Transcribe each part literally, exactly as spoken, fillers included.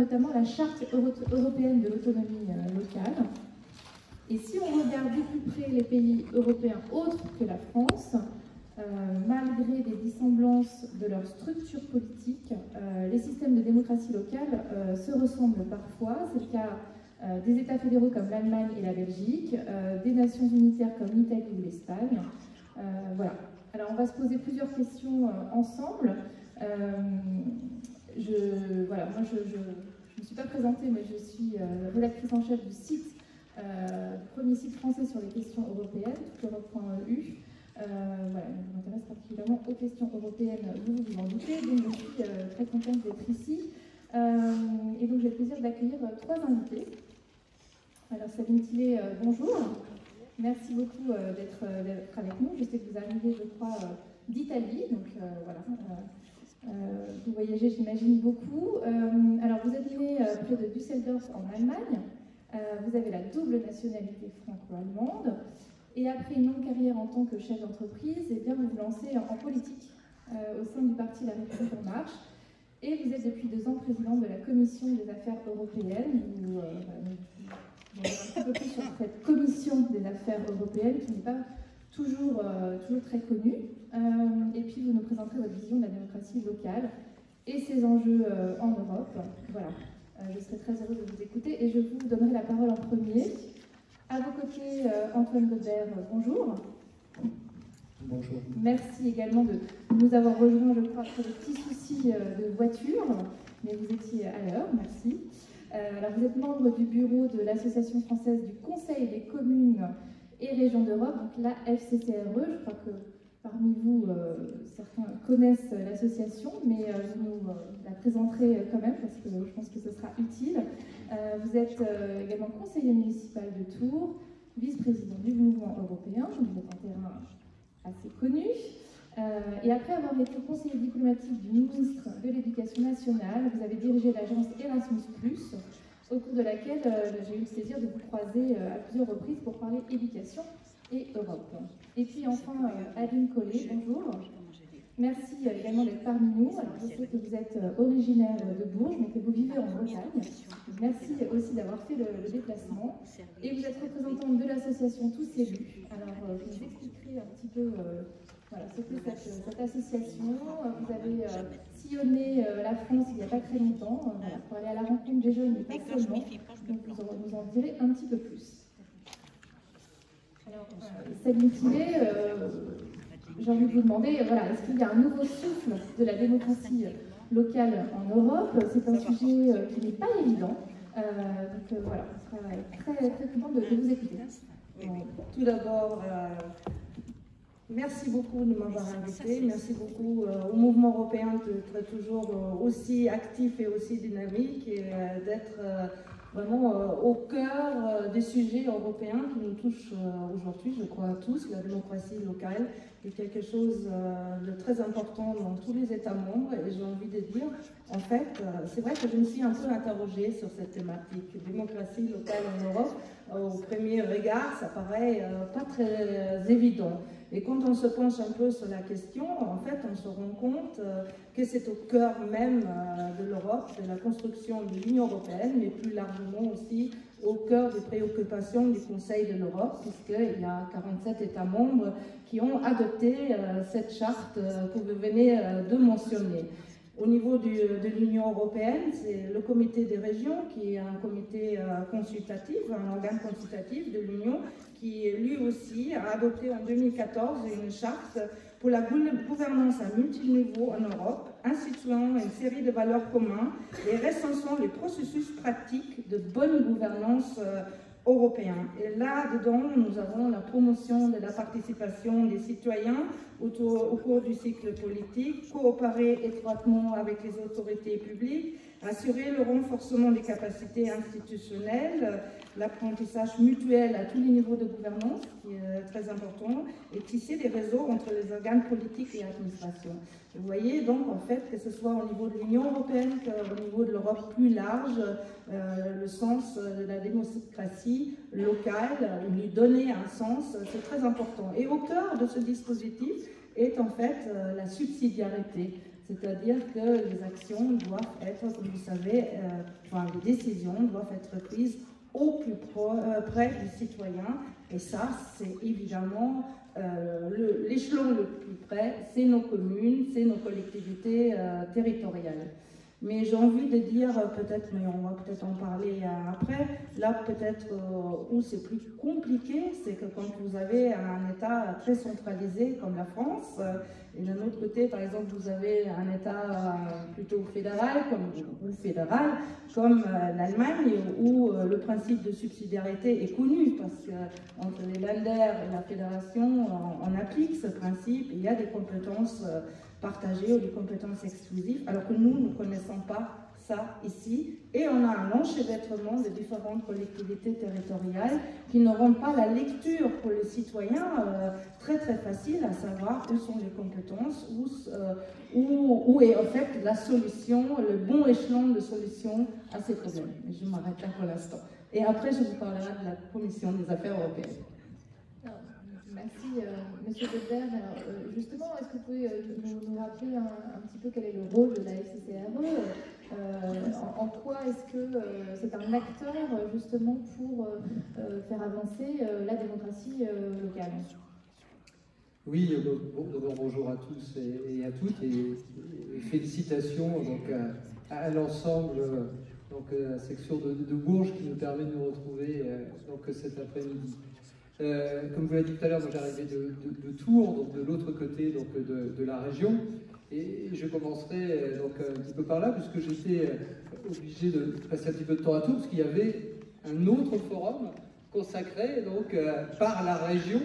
notamment la Charte euro européenne de l'autonomie euh, locale. Et si on regarde de plus près les pays européens autres que la France, euh, malgré des dissemblances de leur structure politique, euh, les systèmes de démocratie locale euh, se ressemblent parfois. C'est le cas euh, des États fédéraux comme l'Allemagne et la Belgique, euh, des nations unitaires comme l'Italie ou l'Espagne. Euh, voilà. Alors on va se poser plusieurs questions euh, ensemble. Euh, je, voilà, moi je ne me suis pas présentée, mais je suis euh, rédactrice en chef du site, euh, premier site français sur les questions européennes, touteureurope point e u. Euh, voilà, je m'intéresse particulièrement aux questions européennes, vous vous en doutez, donc je suis euh, très contente d'être ici. Euh, et donc j'ai le plaisir d'accueillir euh, trois invités. Alors Sabine Tillet, euh, bonjour. Merci beaucoup euh, d'être euh, avec nous. Je sais que vous arrivez, je crois, euh, d'Italie, donc euh, voilà. Euh, euh, vous voyagez, j'imagine, beaucoup. Euh, alors vous êtes né euh, près de Düsseldorf en Allemagne. Euh, vous avez la double nationalité franco-allemande. Et après une longue carrière en tant que chef d'entreprise, eh bien vous vous lancez en politique euh, au sein du parti La République En Marche. Et vous êtes depuis deux ans présidente de la Commission des Affaires Européennes. Vous, euh, vous allez un petit peu plus sur cette Commission des Affaires Européennes qui n'est pas toujours, euh, toujours très connue. Euh, et puis vous nous présenterez votre vision de la démocratie locale et ses enjeux euh, en Europe. Voilà. Euh, je serai très heureuse de vous écouter et je vous donnerai la parole en premier. À vos côtés, euh, Antoine Godbert, euh, bonjour. Bonjour. Merci également de nous avoir rejoints, je crois, après des petits soucis euh, de voiture, mais vous étiez à l'heure, merci. Euh, alors, vous êtes membre du bureau de l'Association française du Conseil des communes et régions d'Europe, donc l'A F C C R E. Je crois que parmi vous, euh, certains connaissent l'association, mais euh, je vous euh, la présenterai quand même parce que je pense que ce sera utile. Euh, vous êtes euh, également conseiller municipal de Tours, vice-président du mouvement européen, vous êtes un terrain assez connu. Euh, et après avoir été conseiller diplomatique du ministre de l'Éducation nationale, vous avez dirigé l'agence Erasmus plus, au cours de laquelle euh, j'ai eu le plaisir de vous croiser euh, à plusieurs reprises pour parler éducation et Europe. Et puis enfin, euh, Aline Collet, bonjour. Merci euh, également d'être parmi nous. Alors, je sais que vous êtes euh, originaire de Bourges, mais que vous vivez en Bretagne. Merci aussi d'avoir fait le, le déplacement. Et vous êtes représentante de l'association Tous Élus. Alors, euh, je vous expliquerai un petit peu euh, voilà, ce que cette, cette association. Vous avez euh, sillonné euh, la France il n'y a pas très longtemps euh, voilà, pour aller à la rencontre des jeunes, mais pas seulement. Donc, vous en, vous en direz un petit peu plus. Alors, euh, Sabine Tillet, euh, j'ai envie de vous demander, voilà, est-ce qu'il y a un nouveau souffle de la démocratie locale en Europe? C'est un sujet euh, qui n'est pas évident. Euh, donc euh, voilà, on sera très, très content de, de vous écouter. Bon, tout d'abord, euh, merci beaucoup de m'avoir invité. Merci beaucoup euh, au mouvement européen d'être toujours euh, aussi actif et aussi dynamique et euh, d'être euh, vraiment euh, au cœur euh, des sujets européens qui nous touchent euh, aujourd'hui, je crois tous. La démocratie locale est quelque chose euh, de très important dans tous les États membres et j'ai envie de dire, en fait, euh, c'est vrai que je me suis un peu interrogée sur cette thématique. Démocratie locale en Europe, euh, au premier regard, ça paraît euh, pas très euh, évident. Et quand on se penche un peu sur la question, en fait, on se rend compte euh, que c'est au cœur même euh, de l'Europe, de la construction de l'Union européenne, mais plus largement aussi au cœur des préoccupations du Conseil de l'Europe, puisqu'il y a quarante-sept États membres qui ont adopté euh, cette charte euh, que vous venez euh, de mentionner. Au niveau du, de l'Union européenne, c'est le comité des régions qui est un comité euh, consultatif, un organe consultatif de l'Union qui lui aussi a adopté en deux mille quatorze une charte pour la gouvernance à multiniveau en Europe, instituant une série de valeurs communes et recensant les processus pratiques de bonne gouvernance euh, européen. Et là-dedans, nous avons la promotion de la participation des citoyens autour, au cours du cycle politique, coopérer étroitement avec les autorités publiques, assurer le renforcement des capacités institutionnelles, l'apprentissage mutuel à tous les niveaux de gouvernance, qui est très important, et tisser des réseaux entre les organes politiques et l'administration. Vous voyez donc en fait que ce soit au niveau de l'Union européenne qu'au niveau de l'Europe plus large, euh, le sens de la démocratie locale, lui donner un sens, c'est très important. Et au cœur de ce dispositif est en fait euh, la subsidiarité. C'est-à-dire que les actions doivent être, comme vous savez, euh, enfin, les décisions doivent être prises au plus pro, euh, près du citoyen. Et ça, c'est évidemment euh, l'échelon le, le plus près, c'est nos communes, c'est nos collectivités euh, territoriales. Mais j'ai envie de dire, peut-être, mais on va peut-être en parler après, là peut-être euh, où c'est plus compliqué, c'est que quand vous avez un État très centralisé comme la France, euh, et d'un autre côté, par exemple, vous avez un État euh, plutôt fédéral, comme, ou fédéral, comme euh, l'Allemagne, où euh, le principe de subsidiarité est connu, parce qu'entre les Länder et la fédération, on, on applique ce principe, et il y a des compétences euh, partagées ou des compétences exclusives, alors que nous, nous ne connaissons pas ça ici, et on a un enchevêtrement de différentes collectivités territoriales qui n'auront pas la lecture pour le citoyen euh, très très facile à savoir où sont les compétences, où, euh, où, où est en fait la solution, le bon échelon de solution à ces problèmes. Mais je m'arrête là pour l'instant. Et après, je vous parlerai de la Commission des affaires européennes. Alors, merci, euh, Monsieur Goldberg. Alors, euh, justement, est-ce que vous pouvez euh, nous, nous rappeler un, un petit peu quel est le rôle de la F C C R E? euh, en, en quoi est-ce que euh, c'est un acteur justement pour euh, faire avancer euh, la démocratie euh, locale? Oui, bon, d'abord bonjour à tous et, et à toutes, et, et félicitations donc, à, à l'ensemble, donc à la section de, de Bourges qui nous permet de nous retrouver euh, donc, cet après-midi. Euh, comme vous l'avez dit tout à l'heure, moi j'arrivais de, de, de Tours, donc de l'autre côté donc, de, de la région, et je commencerai donc, un petit peu par là, puisque j'étais obligé de passer un petit peu de temps à Tours, parce qu'il y avait un autre forum consacré donc, euh, par la région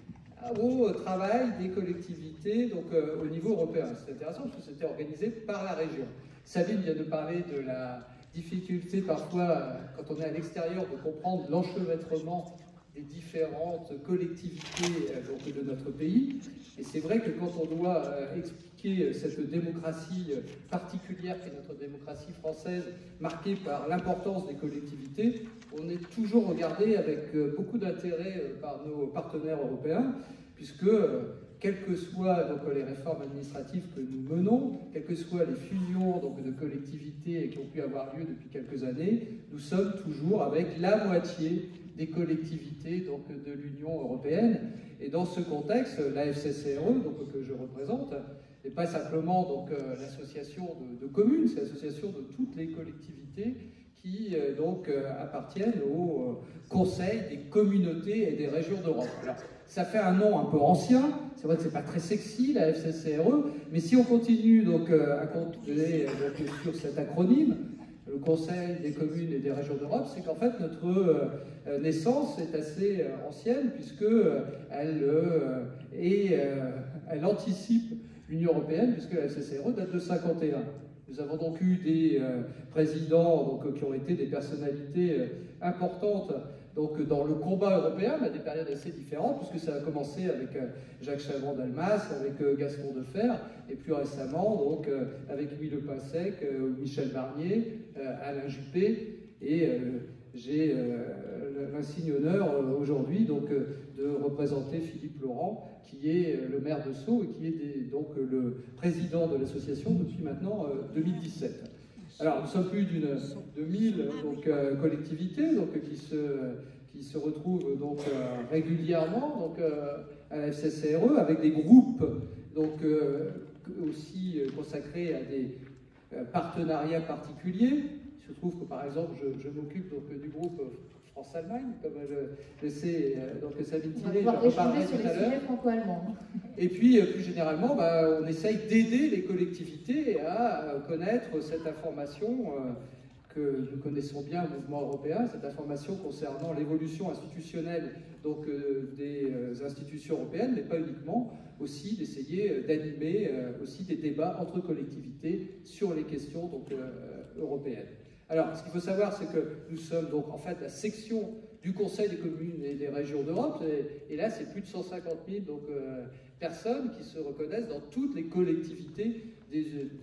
au travail des collectivités donc, euh, au niveau européen. C'est intéressant parce que c'était organisé par la région. Sabine vient de parler de la difficulté parfois, quand on est à l'extérieur, de comprendre l'enchevêtrement des différentes collectivités euh, donc, de notre pays. Et c'est vrai que quand on doit euh, expliquer cette démocratie particulière qui est notre démocratie française, marquée par l'importance des collectivités, on est toujours regardé avec euh, beaucoup d'intérêt euh, par nos partenaires européens, puisque euh, quelles que soient donc, les réformes administratives que nous menons, quelles que soient les fusions donc, de collectivités qui ont pu avoir lieu depuis quelques années, nous sommes toujours avec la moitié des collectivités donc, de l'Union européenne. Et dans ce contexte, la F C C R E, donc, que je représente, n'est pas simplement donc, euh, l'association de, de communes, c'est l'association de toutes les collectivités qui euh, donc, euh, appartiennent au euh, Conseil des communautés et des régions d'Europe. Alors, ça fait un nom un peu ancien, c'est vrai que c'est pas très sexy, la F C C R E, mais si on continue donc, euh, à continuer donc, sur cet acronyme, le Conseil des communes et des régions d'Europe, c'est qu'en fait notre euh, naissance est assez euh, ancienne, puisque euh, elle, euh, est, euh, elle anticipe l'Union européenne, puisque la F C C R E date de cinquante et un. Nous avons donc eu des euh, présidents donc, qui ont été des personnalités euh, importantes donc, dans le combat européen, mais à des périodes assez différentes, puisque ça a commencé avec euh, Jacques Chaban-Delmas, avec euh, Gaston Defferre, et plus récemment donc, euh, avec Louis Lepensec, euh, Michel Barnier, euh, Alain Juppé, et euh, j'ai euh, l'insigne honneur euh, aujourd'hui donc, euh, de représenter Philippe Laurent, qui est euh, le maire de Sceaux et qui est des, donc euh, le président de l'association depuis maintenant euh, deux mille dix-sept. Alors, nous sommes plus d'une de mille donc, euh, collectivités donc, qui, se, qui se retrouvent donc, euh, régulièrement donc, euh, à la F C C R E, avec des groupes donc, euh, aussi consacrés à des euh, partenariats particuliers. Il se trouve que, par exemple, je, je m'occupe du groupe France-Allemagne, comme je, je sais, euh, donc Sabine Tillet, j'en reparlerai tout à l'heure. Et puis, plus généralement, bah, on essaye d'aider les collectivités à connaître cette information euh, que nous connaissons bien au mouvement européen, cette information concernant l'évolution institutionnelle donc, euh, des euh, institutions européennes, mais pas uniquement, aussi d'essayer euh, d'animer euh, aussi des débats entre collectivités sur les questions donc, euh, européennes. Alors, ce qu'il faut savoir, c'est que nous sommes donc en fait la section du Conseil des communes et des régions d'Europe, et, et là, c'est plus de cent cinquante mille donc, euh, personnes qui se reconnaissent dans toutes les collectivités des,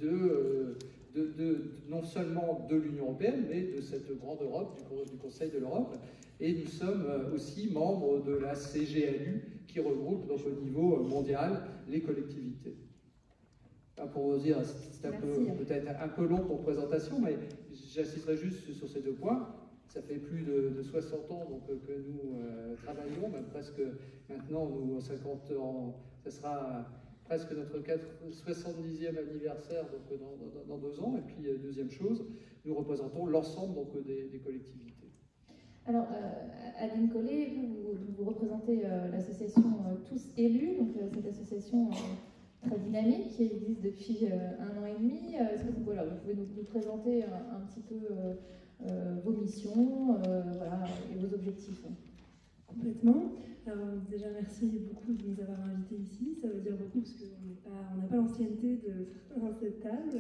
de, de, de, non seulement de l'Union européenne, mais de cette grande Europe, du, du Conseil de l'Europe. Et nous sommes aussi membres de la C G L U, qui regroupe donc, au niveau mondial les collectivités. pour vous dire, c'est peut-être un peu long pour présentation, mais j'insisterai juste sur ces deux points. Ça fait plus de, de soixante ans donc, que nous euh, travaillons, même presque maintenant, nous, cinquante ans, ça sera presque notre soixante-dixième anniversaire donc, dans, dans, dans deux ans. Et puis, deuxième chose, nous représentons l'ensemble des, des collectivités. Alors, euh, Aline Collet, vous, vous, vous représentez euh, l'association euh, Tous Élus, donc euh, cette association euh, très dynamique qui existe depuis euh, un an et demi. Est-ce que vous, voilà, vous pouvez nous, nous présenter un, un petit peu euh, euh, vos missions euh, voilà, et vos objectifs? Complètement. Alors, déjà, merci beaucoup de nous avoir invités ici. Ça veut dire beaucoup parce qu'on n'a pas l'ancienneté de certains dans cette table.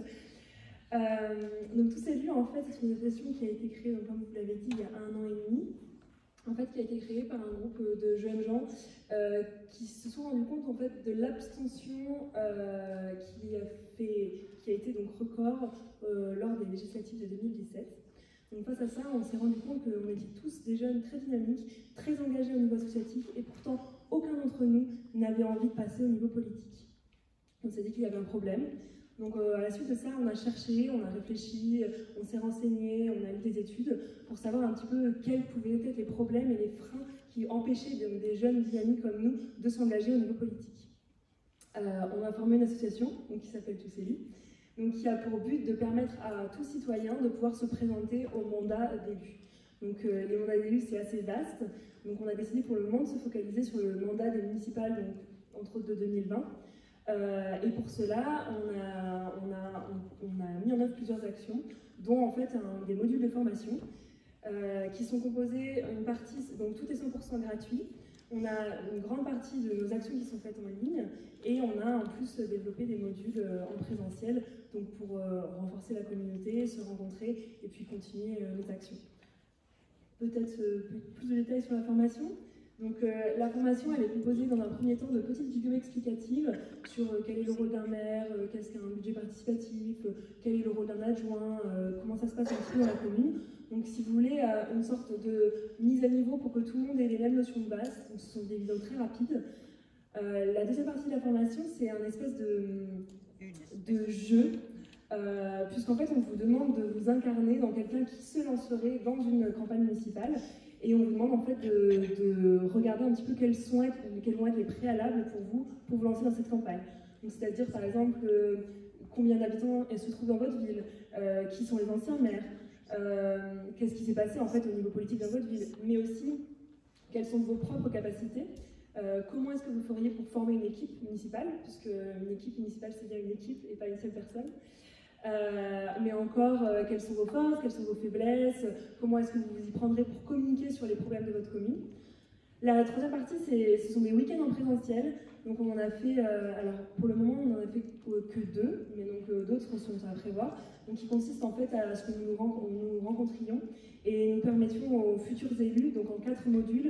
Euh, donc, Tous Élus, en fait, c'est une association qui a été créée, donc, comme vous l'avez dit, il y a un an et demi. En fait, qui a été créée par un groupe de jeunes gens euh, qui se sont rendus compte en fait de l'abstention euh, qui a fait, qui a été donc record euh, lors des législatives de deux mille dix-sept. Donc face à ça, on s'est rendu compte qu'on était tous des jeunes très dynamiques, très engagés au niveau associatif, et pourtant aucun d'entre nous n'avait envie de passer au niveau politique. On s'est dit qu'il y avait un problème. Donc euh, à la suite de ça, on a cherché, on a réfléchi, on s'est renseigné, on a lu des études pour savoir un petit peu quels pouvaient être les problèmes et les freins qui empêchaient de, des jeunes dynamiques comme nous de s'engager au niveau politique. Euh, on a formé une association donc, qui s'appelle Tous Élus, donc, qui a pour but de permettre à tout citoyen de pouvoir se présenter au mandat d'élu. Donc euh, les mandats d'élus, c'est assez vaste, donc on a décidé pour le moment de se focaliser sur le mandat des municipales, donc, entre autres de deux mille vingt. Euh, et pour cela, on a, on, a, on, on a mis en œuvre plusieurs actions, dont en fait un, des modules de formation euh, qui sont composés, une partie, donc tout est cent pour cent gratuit. On a une grande partie de nos actions qui sont faites en ligne et on a en plus développé des modules en présentiel donc pour euh, renforcer la communauté, se rencontrer et puis continuer euh, nos actions. Peut-être euh, plus de détails sur la formation. Donc euh, la formation, elle est composée dans un premier temps de petites vidéos explicatives sur euh, quel est le rôle d'un maire, euh, qu'est-ce qu'un budget participatif, euh, quel est le rôle d'un adjoint, euh, comment ça se passe un petit peu dans la commune. Donc si vous voulez, euh, une sorte de mise à niveau pour que tout le monde ait les mêmes notions de base. Donc ce sont des vidéos très rapides. Euh, la deuxième partie de la formation, c'est un espèce de, de jeu, euh, puisqu'en fait on vous demande de vous incarner dans quelqu'un qui se lancerait dans une campagne municipale. Et on vous demande en fait de, de regarder un petit peu quels, sont être, quels vont être les préalables pour vous, pour vous lancer dans cette campagne. C'est-à-dire par exemple euh, combien d'habitants se trouvent dans votre ville, euh, qui sont les anciens maires, euh, qu'est-ce qui s'est passé en fait au niveau politique dans votre ville, mais aussi quelles sont vos propres capacités, euh, comment est-ce que vous feriez pour former une équipe municipale, puisque une équipe municipale c'est bien une équipe et pas une seule personne. Euh, mais encore, euh, quelles sont vos forces, quelles sont vos faiblesses, comment est-ce que vous vous y prendrez pour communiquer sur les problèmes de votre commune. La troisième partie, ce sont des week-ends en présentiel. Donc on en a fait, euh, alors pour le moment, on n'en a fait que deux, mais donc euh, d'autres sont à prévoir. Donc qui consistent en fait à ce que nous nous rencontrions et nous permettions aux futurs élus, donc en quatre modules,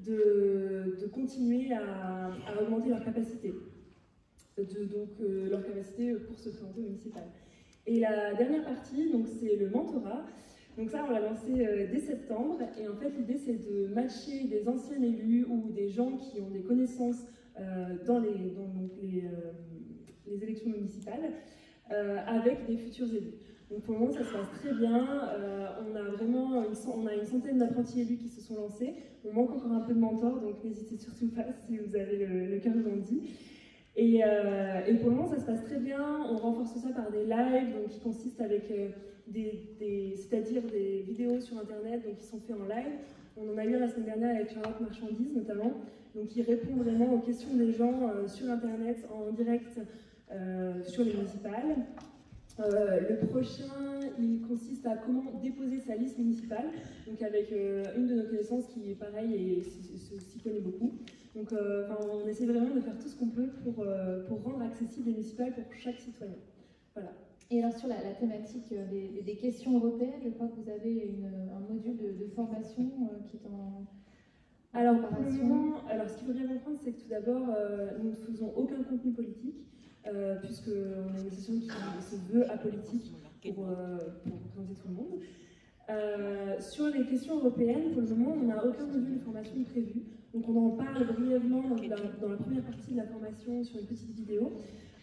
de, de continuer à, à augmenter leur capacité, de, donc euh, leur capacité pour se présenter au municipal. Et la dernière partie, donc c'est le mentorat. Donc ça, on l'a lancé euh, dès septembre. Et en fait, l'idée, c'est de matcher des anciens élus ou des gens qui ont des connaissances euh, dans, les, dans donc, les, euh, les élections municipales euh, avec des futurs élus. Donc pour le moment, ça se passe très bien. Euh, on a vraiment une, on a une centaine d'apprentis élus qui se sont lancés. On manque encore un peu de mentors, donc n'hésitez surtout pas si vous avez le, le cœur grandi. Et, euh, et pour le moment, ça se passe très bien. On renforce ça par des lives, donc qui consistent avec euh, des, des c'est-à-dire des vidéos sur Internet, donc qui sont faits en live. On en a eu la semaine dernière avec Charlotte Marchandise notamment, donc qui répond vraiment aux questions des gens euh, sur Internet en direct euh, sur les municipales. Euh, le prochain, il consiste à comment déposer sa liste municipale, donc avec euh, une de nos connaissances qui est pareil et s'y connaît beaucoup. Donc euh, on essaie vraiment de faire tout ce qu'on peut pour, euh, pour rendre accessible les municipales pour chaque citoyen. Voilà. Et alors sur la, la thématique des, des questions européennes, je crois que vous avez une, un module de, de formation euh, qui est en... Alors pour le moment, alors ce qu'il faut bien comprendre, c'est que tout d'abord, euh, nous ne faisons aucun contenu politique, euh, puisqu'on est une association qui se veut apolitique pour, euh, pour représenter tout le monde. Euh, sur les questions européennes, pour le moment, on n'a aucun module de formation prévu. Donc on en parle brièvement dans la, dans la première partie de la formation sur une petite vidéo.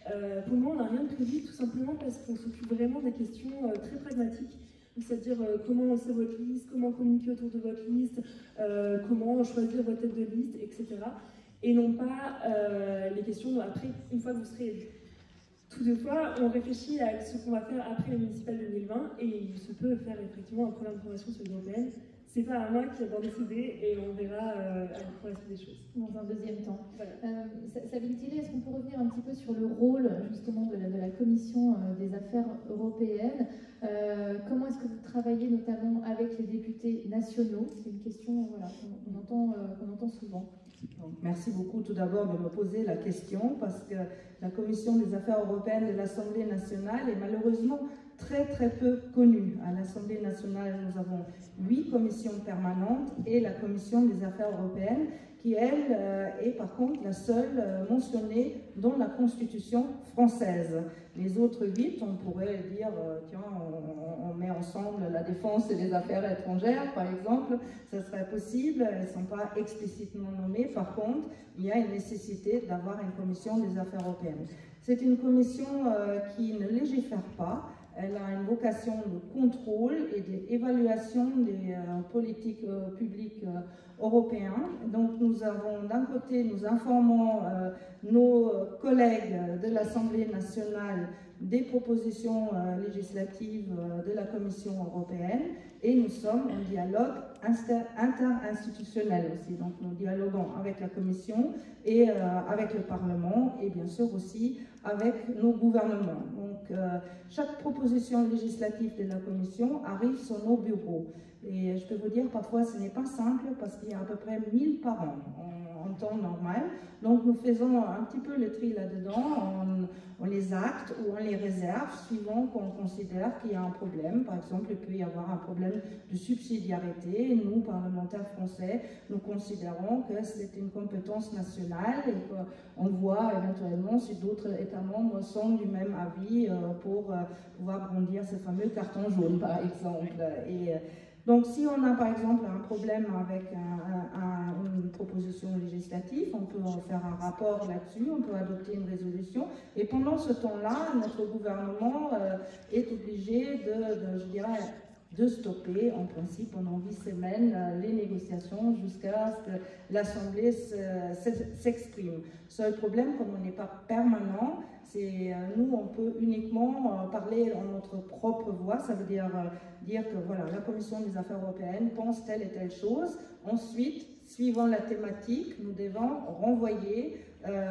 Euh, pour le moment, on n'a rien de prévu, tout simplement parce qu'on s'occupe vraiment des questions euh, très pragmatiques. C'est-à-dire euh, comment lancer votre liste, comment communiquer autour de votre liste, euh, comment choisir votre tête de liste, et cetera. Et non pas euh, les questions après, une fois que vous serez élu. Toutefois, on réfléchit à ce qu'on va faire après les municipales deux mille vingt et il se peut faire effectivement un programme de formation sur l'Union européenne. C'est pas à moi qui va décider et on verra euh, à la fois des choses. Dans un deuxième temps. Voilà. Euh, Sabine Tillet, est-ce qu'on peut revenir un petit peu sur le rôle justement de la, de la Commission euh, des affaires européennes? euh, Comment est-ce que vous travaillez notamment avec les députés nationaux? C'est une question voilà, qu'on on entend, euh, qu'on entend souvent. Donc, merci beaucoup tout d'abord de me poser la question parce que la Commission des affaires européennes de l'Assemblée nationale est malheureusement très très peu connue. À l'Assemblée nationale, nous avons huit commissions permanentes et la Commission des affaires européennes qui, elle, euh, est par contre la seule euh, mentionnée dans la Constitution française. Les autres huit, on pourrait dire, euh, tiens, on, on met ensemble la défense et les affaires étrangères, par exemple, ça serait possible, elles ne sont pas explicitement nommées. Par contre, il y a une nécessité d'avoir une commission des affaires européennes. C'est une commission euh, qui ne légifère pas. Elle a une vocation de contrôle et d'évaluation des euh, politiques euh, publiques euh, européens. Donc nous avons d'un côté, nous informons euh, nos collègues de l'Assemblée nationale des propositions euh, législatives euh, de la Commission européenne et nous sommes en dialogue interinstitutionnel aussi. Donc nous dialoguons avec la Commission et euh, avec le Parlement et bien sûr aussi avec nos gouvernements. Donc euh, chaque proposition législative de la Commission arrive sur nos bureaux. Et je peux vous dire, parfois ce n'est pas simple parce qu'il y a à peu près mille par an en, en temps normal. Donc nous faisons un petit peu le tri là-dedans, on, on les acte ou on les réserve suivant qu'on considère qu'il y a un problème. Par exemple, il peut y avoir un problème de subsidiarité. Nous, parlementaires français, nous considérons que c'est une compétence nationale et qu'on voit éventuellement si d'autres États membres sont du même avis pour pouvoir brandir ce fameux carton jaune, par exemple. Et, donc, si on a par exemple un problème avec un, un, une proposition législative, on peut faire un rapport là-dessus, on peut adopter une résolution. Et pendant ce temps-là, notre gouvernement euh, est obligé de, de, je dirais, de stopper, en principe, pendant huit semaines, les négociations jusqu'à ce que l'Assemblée s'exprime. Seul problème, comme on n'est pas permanent, c'est nous, on peut uniquement parler en notre propre voix. Ça veut dire dire que voilà, la Commission des affaires européennes pense telle et telle chose. Ensuite, suivant la thématique, nous devons renvoyer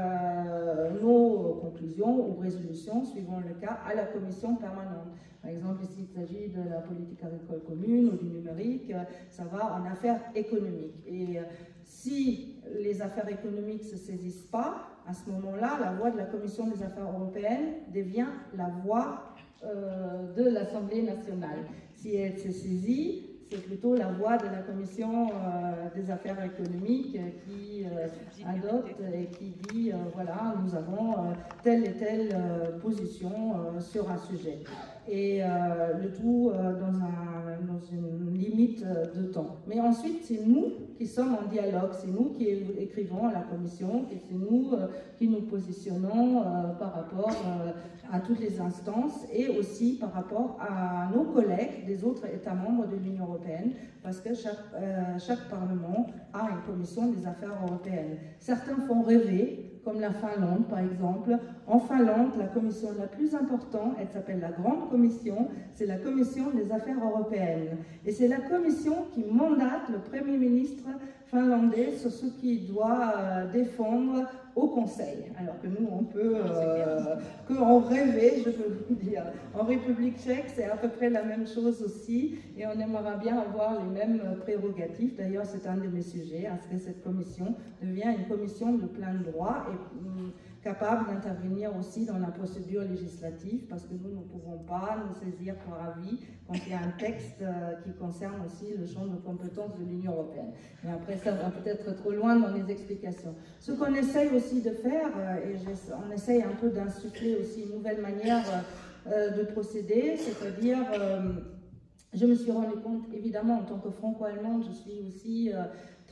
euh, nos conclusions ou résolutions, suivant le cas, à la Commission permanente. Par exemple, s'il s'agit de la politique agricole commune ou du numérique, ça va en affaires économiques. Et si les affaires économiques ne se saisissent pas, à ce moment-là, la voix de la Commission des affaires européennes devient la voix euh, de l'Assemblée nationale. Si elle se saisit, c'est plutôt la voix de la Commission euh, des affaires économiques euh, qui euh, adopte et qui dit, euh, voilà, nous avons euh, telle et telle euh, position euh, sur un sujet. Et euh, le tout euh, dans, un, dans une limite de temps. Mais ensuite, c'est nous qui sommes en dialogue, c'est nous qui écrivons à la Commission, et c'est nous euh, qui nous positionnons euh, par rapport euh, à toutes les instances et aussi par rapport à nos collègues des autres États membres de l'Union européenne, parce que chaque, euh, chaque Parlement a une commission des affaires européennes. Certains font rêver, comme la Finlande par exemple. En Finlande, la commission la plus importante, elle s'appelle la Grande Commission, c'est la Commission des affaires européennes. Et c'est la commission qui mandate le Premier ministre finlandais sur ce qu'il doit euh, défendre au Conseil. Alors que nous, on peut euh, que en rêver, je peux vous dire. En République tchèque, c'est à peu près la même chose aussi, et on aimerait bien avoir les mêmes prérogatives. D'ailleurs, c'est un de mes sujets, à ce que cette commission devient une commission de plein droit et hum, capable d'intervenir aussi dans la procédure législative, parce que nous ne pouvons pas nous saisir par avis quand il y a un texte euh, qui concerne aussi le champ de compétences de l'Union européenne. Mais après, ça va peut-être trop loin dans les explications. Ce qu'on essaye aussi de faire, euh, et on essaye un peu d'insuffler aussi une nouvelle manière euh, de procéder, c'est-à-dire, euh, je me suis rendu compte, évidemment, en tant que franco-allemande, je suis aussi euh,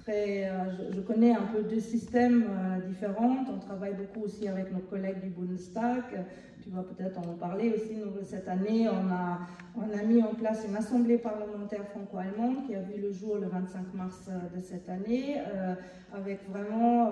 très, je, je connais un peu deux systèmes différents. On travaille beaucoup aussi avec nos collègues du Bundestag. Tu vas peut-être en parler aussi. Nous, cette année, on a, on a mis en place une assemblée parlementaire franco-allemande qui a vu le jour le vingt-cinq mars de cette année, euh, avec vraiment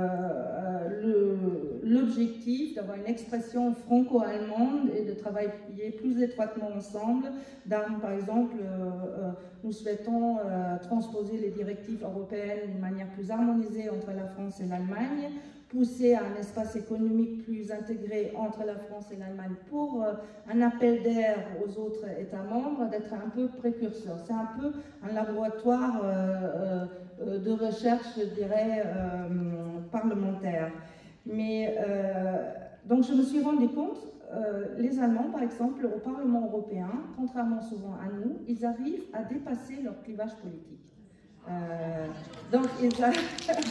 euh, l'objectif d'avoir une expression franco-allemande et de travailler plus étroitement ensemble. Dans, par exemple, euh, nous souhaitons euh, transposer les directives européennes d'une manière plus harmonisée entre la France et l'Allemagne, pousser à un espace économique plus intégré entre la France et l'Allemagne pour euh, un appel d'air aux autres États membres, d'être un peu précurseur. C'est un peu un laboratoire euh, euh, de recherche, je dirais, euh, parlementaire. Mais, euh, donc je me suis rendu compte, euh, les Allemands, par exemple, au Parlement européen, contrairement souvent à nous, ils arrivent à dépasser leur clivage politique. Euh, donc ils arrivent...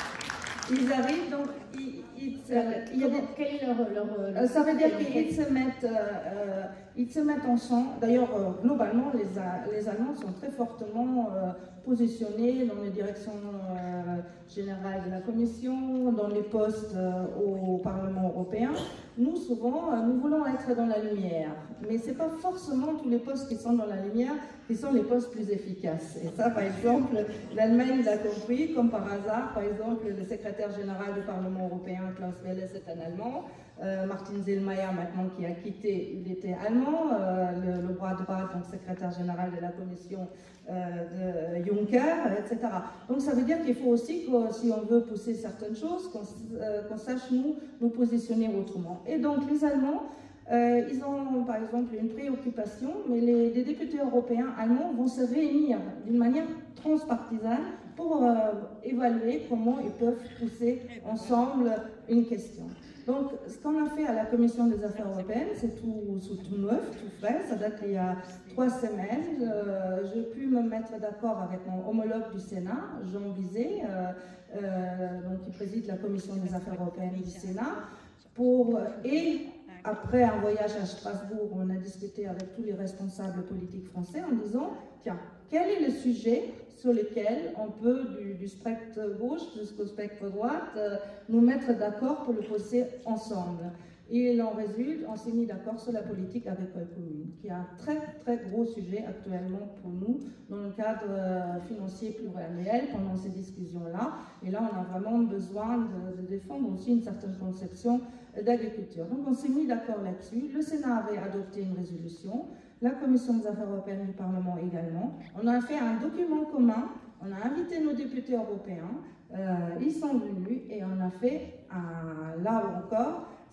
Ils arrivent, donc ils, ils, euh, il y a des, quel est leur, leur, leur ça veut dire qu'ils se mettent, euh, ils se mettent ensemble. D'ailleurs, euh, globalement, les, les Allemands sont très fortement euh, positionnés dans les directions euh, générales de la Commission, dans les postes euh, au Parlement européen. Nous, souvent, euh, nous voulons être dans la lumière, mais ce n'est pas forcément tous les postes qui sont dans la lumière qui sont les postes plus efficaces. Et ça, par exemple, l'Allemagne l'a compris, comme par hasard. Par exemple, le secrétaire général du Parlement européen, Klaus Welle, est un Allemand. Euh, Martin Selmayr, maintenant qui a quitté, il était allemand. Euh, le, le bras droit, donc secrétaire général de la Commission euh, de Juncker, et cetera. Donc ça veut dire qu'il faut aussi que si on veut pousser certaines choses, qu'on euh, qu'on sache nous, nous positionner autrement. Et donc les Allemands, Euh, ils ont par exemple une préoccupation, mais les, les députés européens allemands vont se réunir d'une manière transpartisane pour euh, évaluer comment ils peuvent pousser ensemble une question. Donc ce qu'on a fait à la Commission des Affaires européennes, c'est tout, tout neuf, tout frais, ça date d'il y a trois semaines. Euh, J'ai pu me mettre d'accord avec mon homologue du Sénat, Jean Bizet, euh, euh, donc, qui préside la Commission des Affaires européennes du Sénat, pour, et après un voyage à Strasbourg, on a discuté avec tous les responsables politiques français en disant, tiens, quel est le sujet sur lequel on peut, du, du spectre gauche jusqu'au spectre droite, euh, nous mettre d'accord pour le poser ensemble. Et il en résulte, on s'est mis d'accord sur la politique agricole commune, qui est un très très gros sujet actuellement pour nous dans le cadre euh, financier pluriannuel pendant ces discussions-là. Et là, on a vraiment besoin de, de défendre aussi une certaine conception d'agriculture. Donc on s'est mis d'accord là-dessus. Le Sénat avait adopté une résolution, la Commission des Affaires européennes du Parlement également. On a fait un document commun, on a invité nos députés européens, euh, ils sont venus et on a fait, un, là encore,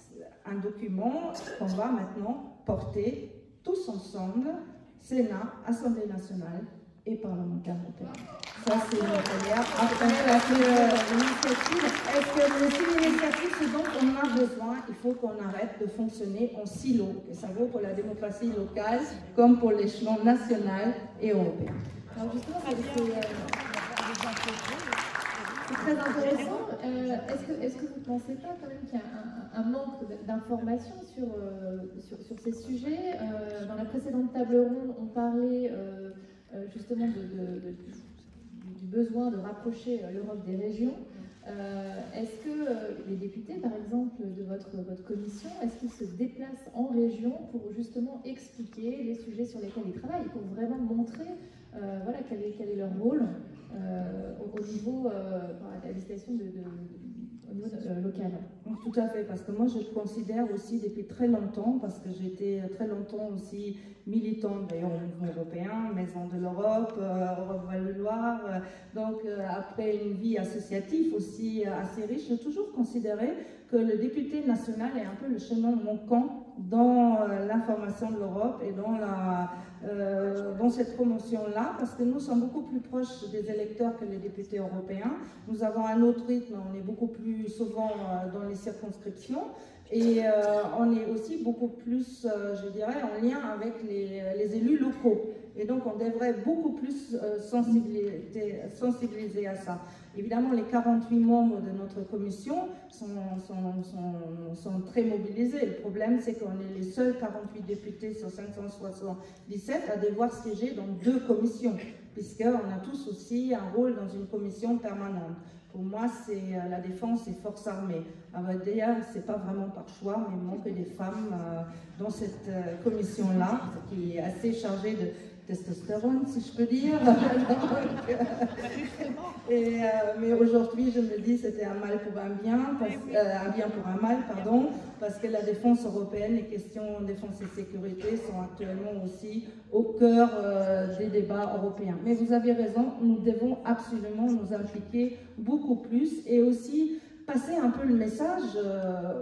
un document qu'on va maintenant porter tous ensemble, Sénat, Assemblée nationale et parlementaire européen. Ça, c'est une première. Après, l'initiative, est-ce que c'est une initiative, c'est donc on a besoin, il faut qu'on arrête de fonctionner en silo. Et ça vaut pour la démocratie locale comme pour l'échelon national et européen. Alors justement, c'est très intéressant. Euh, est-ce que, est-ce que vous ne pensez pas quand même qu'il y a un, un manque d'informations sur, euh, sur, sur ces sujets euh, Dans la précédente table ronde, on parlait euh, justement de, de, de, du besoin de rapprocher l'Europe des régions. Euh, est-ce que euh, les députés, par exemple, de votre, votre commission, est-ce qu'ils se déplacent en région pour justement expliquer les sujets sur lesquels ils travaillent, pour vraiment montrer euh, voilà, quel, est, quel est leur rôle euh, au, au niveau euh, de la législation de, de, de, au niveau de, euh, local? Tout à fait, parce que moi je considère aussi depuis très longtemps, parce que j'étais très longtemps aussi militante d'ailleurs au niveau européen, Maison de l'Europe, euh, Europe Val-de-Loire, euh, donc euh, après une vie associative aussi euh, assez riche, j'ai toujours considéré que le député national est un peu le chaînon manquant dans euh, l'information de l'Europe et dans, la, euh, dans cette promotion-là, parce que nous sommes beaucoup plus proches des électeurs que les députés européens. Nous avons un autre rythme, on est beaucoup plus souvent euh, dans les circonscriptions. Et euh, on est aussi beaucoup plus, euh, je dirais, en lien avec les, les élus locaux. Et donc, on devrait beaucoup plus euh, sensibiliser, sensibiliser à ça. Évidemment, les quarante-huit membres de notre commission sont, sont, sont, sont très mobilisés. Le problème, c'est qu'on est les seuls quarante-huit députés sur cinq cent soixante-dix-sept à devoir siéger dans deux commissions. puisqu'on a tous aussi un rôle dans une commission permanente. Pour moi, c'est la défense et forces armées. Alors d'ailleurs, ce n'est pas vraiment par choix, mais il manque des femmes euh, dans cette euh, commission-là, qui est assez chargée de testostérone, si je peux dire. Donc, euh, et, euh, mais aujourd'hui, je me dis c'était un mal pour un bien, parce, euh, un bien pour un mal, pardon, parce que la défense européenne, les questions de défense et sécurité sont actuellement aussi au cœur euh, des débats européens. Mais vous avez raison, nous devons absolument nous impliquer beaucoup plus et aussi passer un peu le message euh,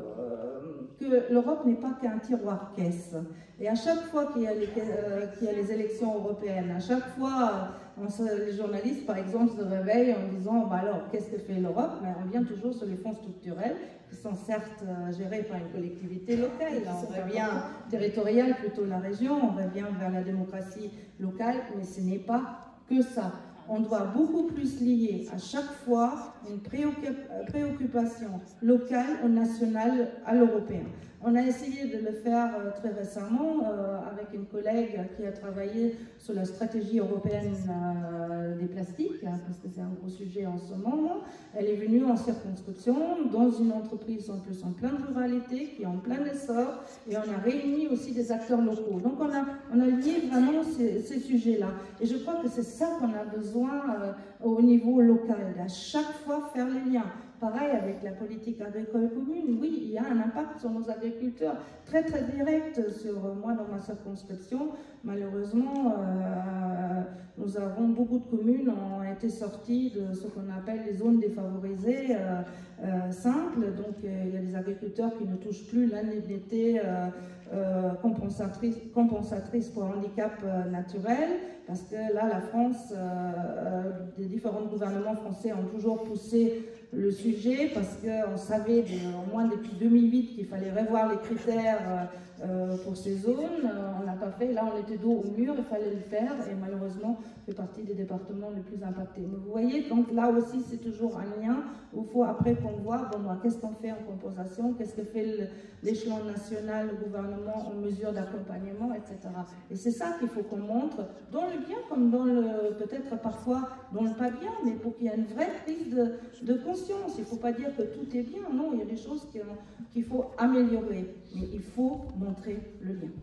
que l'Europe n'est pas qu'un tiroir-caisse. Et à chaque fois qu'il y, euh, qu'il y a les élections européennes, à chaque fois, on se, les journalistes, par exemple, se réveillent en disant bah alors, qu'est-ce que fait l'Europe? Mais on vient toujours sur les fonds structurels, qui sont certes euh, gérés par une collectivité locale. On revient territorial, plutôt la région, on revient vers la démocratie locale, mais ce n'est pas que ça. On doit beaucoup plus lier à chaque fois une préoccupation locale ou nationale à l'européen. On a essayé de le faire euh, très récemment euh, avec une collègue qui a travaillé sur la stratégie européenne euh, des plastiques, hein, parce que c'est un gros sujet en ce moment. Elle est venue en circonscription dans une entreprise en plus en pleine ruralité, qui est en plein essor, et on a réuni aussi des acteurs locaux. Donc on a, on a lié vraiment ces, ces sujets-là. Et je crois que c'est ça qu'on a besoin euh, au niveau local, à chaque fois faire les liens. Pareil avec la politique agricole commune, oui, il y a un impact sur nos agriculteurs très très direct sur moi dans ma circonscription. Malheureusement, euh, nous avons beaucoup de communes ont été sorties de ce qu'on appelle les zones défavorisées euh, euh, simples. Donc euh, il y a des agriculteurs qui ne touchent plus l'indemnité euh, euh, compensatrice, compensatrice pour handicap euh, naturel, parce que là la France, euh, euh, les différents gouvernements français ont toujours poussé le sujet, parce qu'on savait de, au moins depuis deux mille huit qu'il fallait revoir les critères euh, pour ces zones. On n'a pas fait, là on était dos au mur, il fallait le faire, et malheureusement on fait partie des départements les plus impactés. Mais vous voyez, donc là aussi c'est toujours un lien où il faut après qu'on voit, bon, ben, qu'est-ce qu'on fait en compensation, qu'est-ce que fait l'échelon national, le gouvernement en mesure d'accompagnement, et cetera. Et c'est ça qu'il faut qu'on montre, dans le bien comme dans le, peut-être parfois dans le pas bien, mais pour qu'il y ait une vraie prise de, de conscience. Il ne faut pas dire que tout est bien, non, il y a des choses qu'il faut améliorer, mais il faut montrer le lien.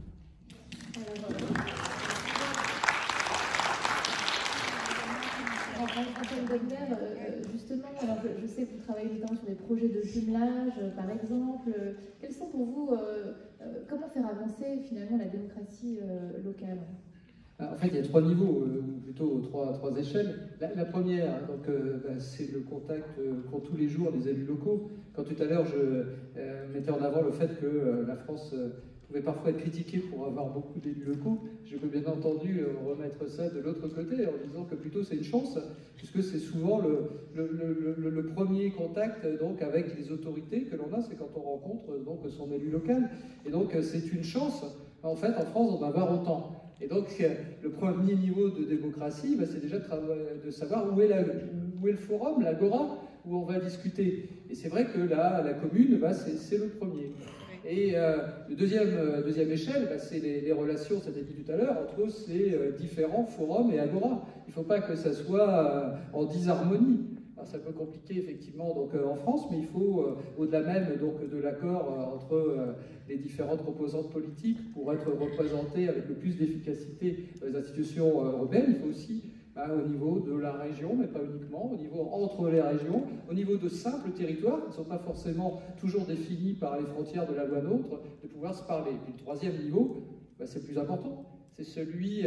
Antoine Godler, justement, alors je, je sais que vous travaillez notamment sur des projets de jumelage, par exemple. Quels sont pour vous, euh, comment faire avancer finalement la démocratie euh, locale? En fait, il y a trois niveaux, ou plutôt trois, trois échelles. La, la première, donc, euh, bah, c'est le contact euh, qu'ont tous les jours des élus locaux. Quand tout à l'heure, je euh, mettais en avant le fait que euh, la France euh, pouvait parfois être critiquée pour avoir beaucoup d'élus locaux, je peux bien entendu euh, remettre ça de l'autre côté en disant que plutôt c'est une chance, puisque c'est souvent le, le, le, le, le premier contact donc, avec les autorités que l'on a, c'est quand on rencontre donc, son élu local. Et donc c'est une chance. En fait, en France, on va avoir autant. Et donc, le premier niveau de démocratie, bah, c'est déjà de, de savoir où est, la, où est le forum, l'agora, où on va discuter. Et c'est vrai que là, la commune, bah, c'est le premier. Et euh, le deuxième, euh, deuxième échelle, bah, c'est les, les relations, ça a été dit tout à l'heure, entre ces euh, différents forums et agora. Il ne faut pas que ça soit euh, en disharmonie. Alors, ça peut compliquer effectivement donc, euh, en France, mais il faut, euh, au-delà même donc, de l'accord euh, entre euh, les différentes composantes politiques pour être représentés avec le plus d'efficacité dans les institutions euh, européennes, il faut aussi bah, au niveau de la région, mais pas uniquement, au niveau entre les régions, au niveau de simples territoires qui ne sont pas forcément toujours définis par les frontières de la loi NOTRe, de pouvoir se parler. Et puis le troisième niveau, bah, c'est le plus important, c'est celui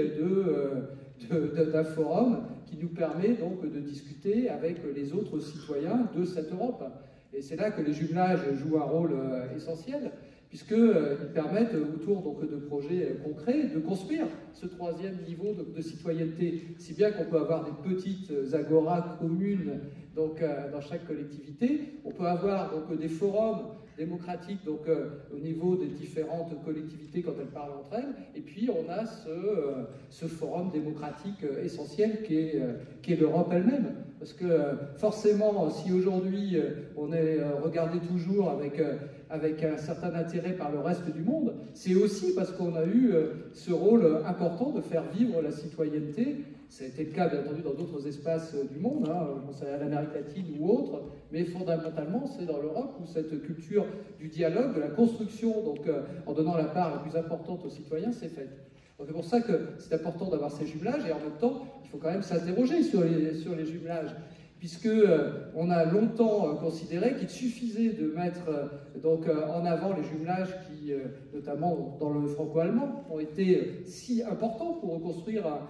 d'un forum qui nous permet donc de discuter avec les autres citoyens de cette Europe. Et c'est là que les jumelages jouent un rôle euh, essentiel, puisqu'ils euh, permettent, autour donc, de projets concrets, de construire ce troisième niveau de, de citoyenneté. Si bien qu'on peut avoir des petites agoras communes donc, euh, dans chaque collectivité, on peut avoir donc, des forums démocratiques donc, euh, au niveau des différentes collectivités quand elles parlent entre elles, et puis on a ce, euh, ce forum démocratique euh, essentiel qui est, euh, qui est l'Europe elle-même. Parce que euh, forcément, si aujourd'hui euh, on est euh, regardé toujours avec, euh, avec un certain intérêt par le reste du monde, c'est aussi parce qu'on a eu euh, ce rôle important de faire vivre la citoyenneté. Ça a été le cas, bien entendu, dans d'autres espaces du monde, hein, je pense à l'Amérique latine ou autre, mais fondamentalement, c'est dans l'Europe où cette culture du dialogue, de la construction, donc euh, en donnant la part la plus importante aux citoyens, s'est faite. Donc c'est pour ça que c'est important d'avoir ces jumelages, et en même temps, il faut quand même s'interroger sur les, sur les jumelages, puisque euh, on a longtemps euh, considéré qu'il suffisait de mettre euh, donc, euh, en avant les jumelages qui, euh, notamment dans le franco-allemand, ont été si importants pour reconstruire un,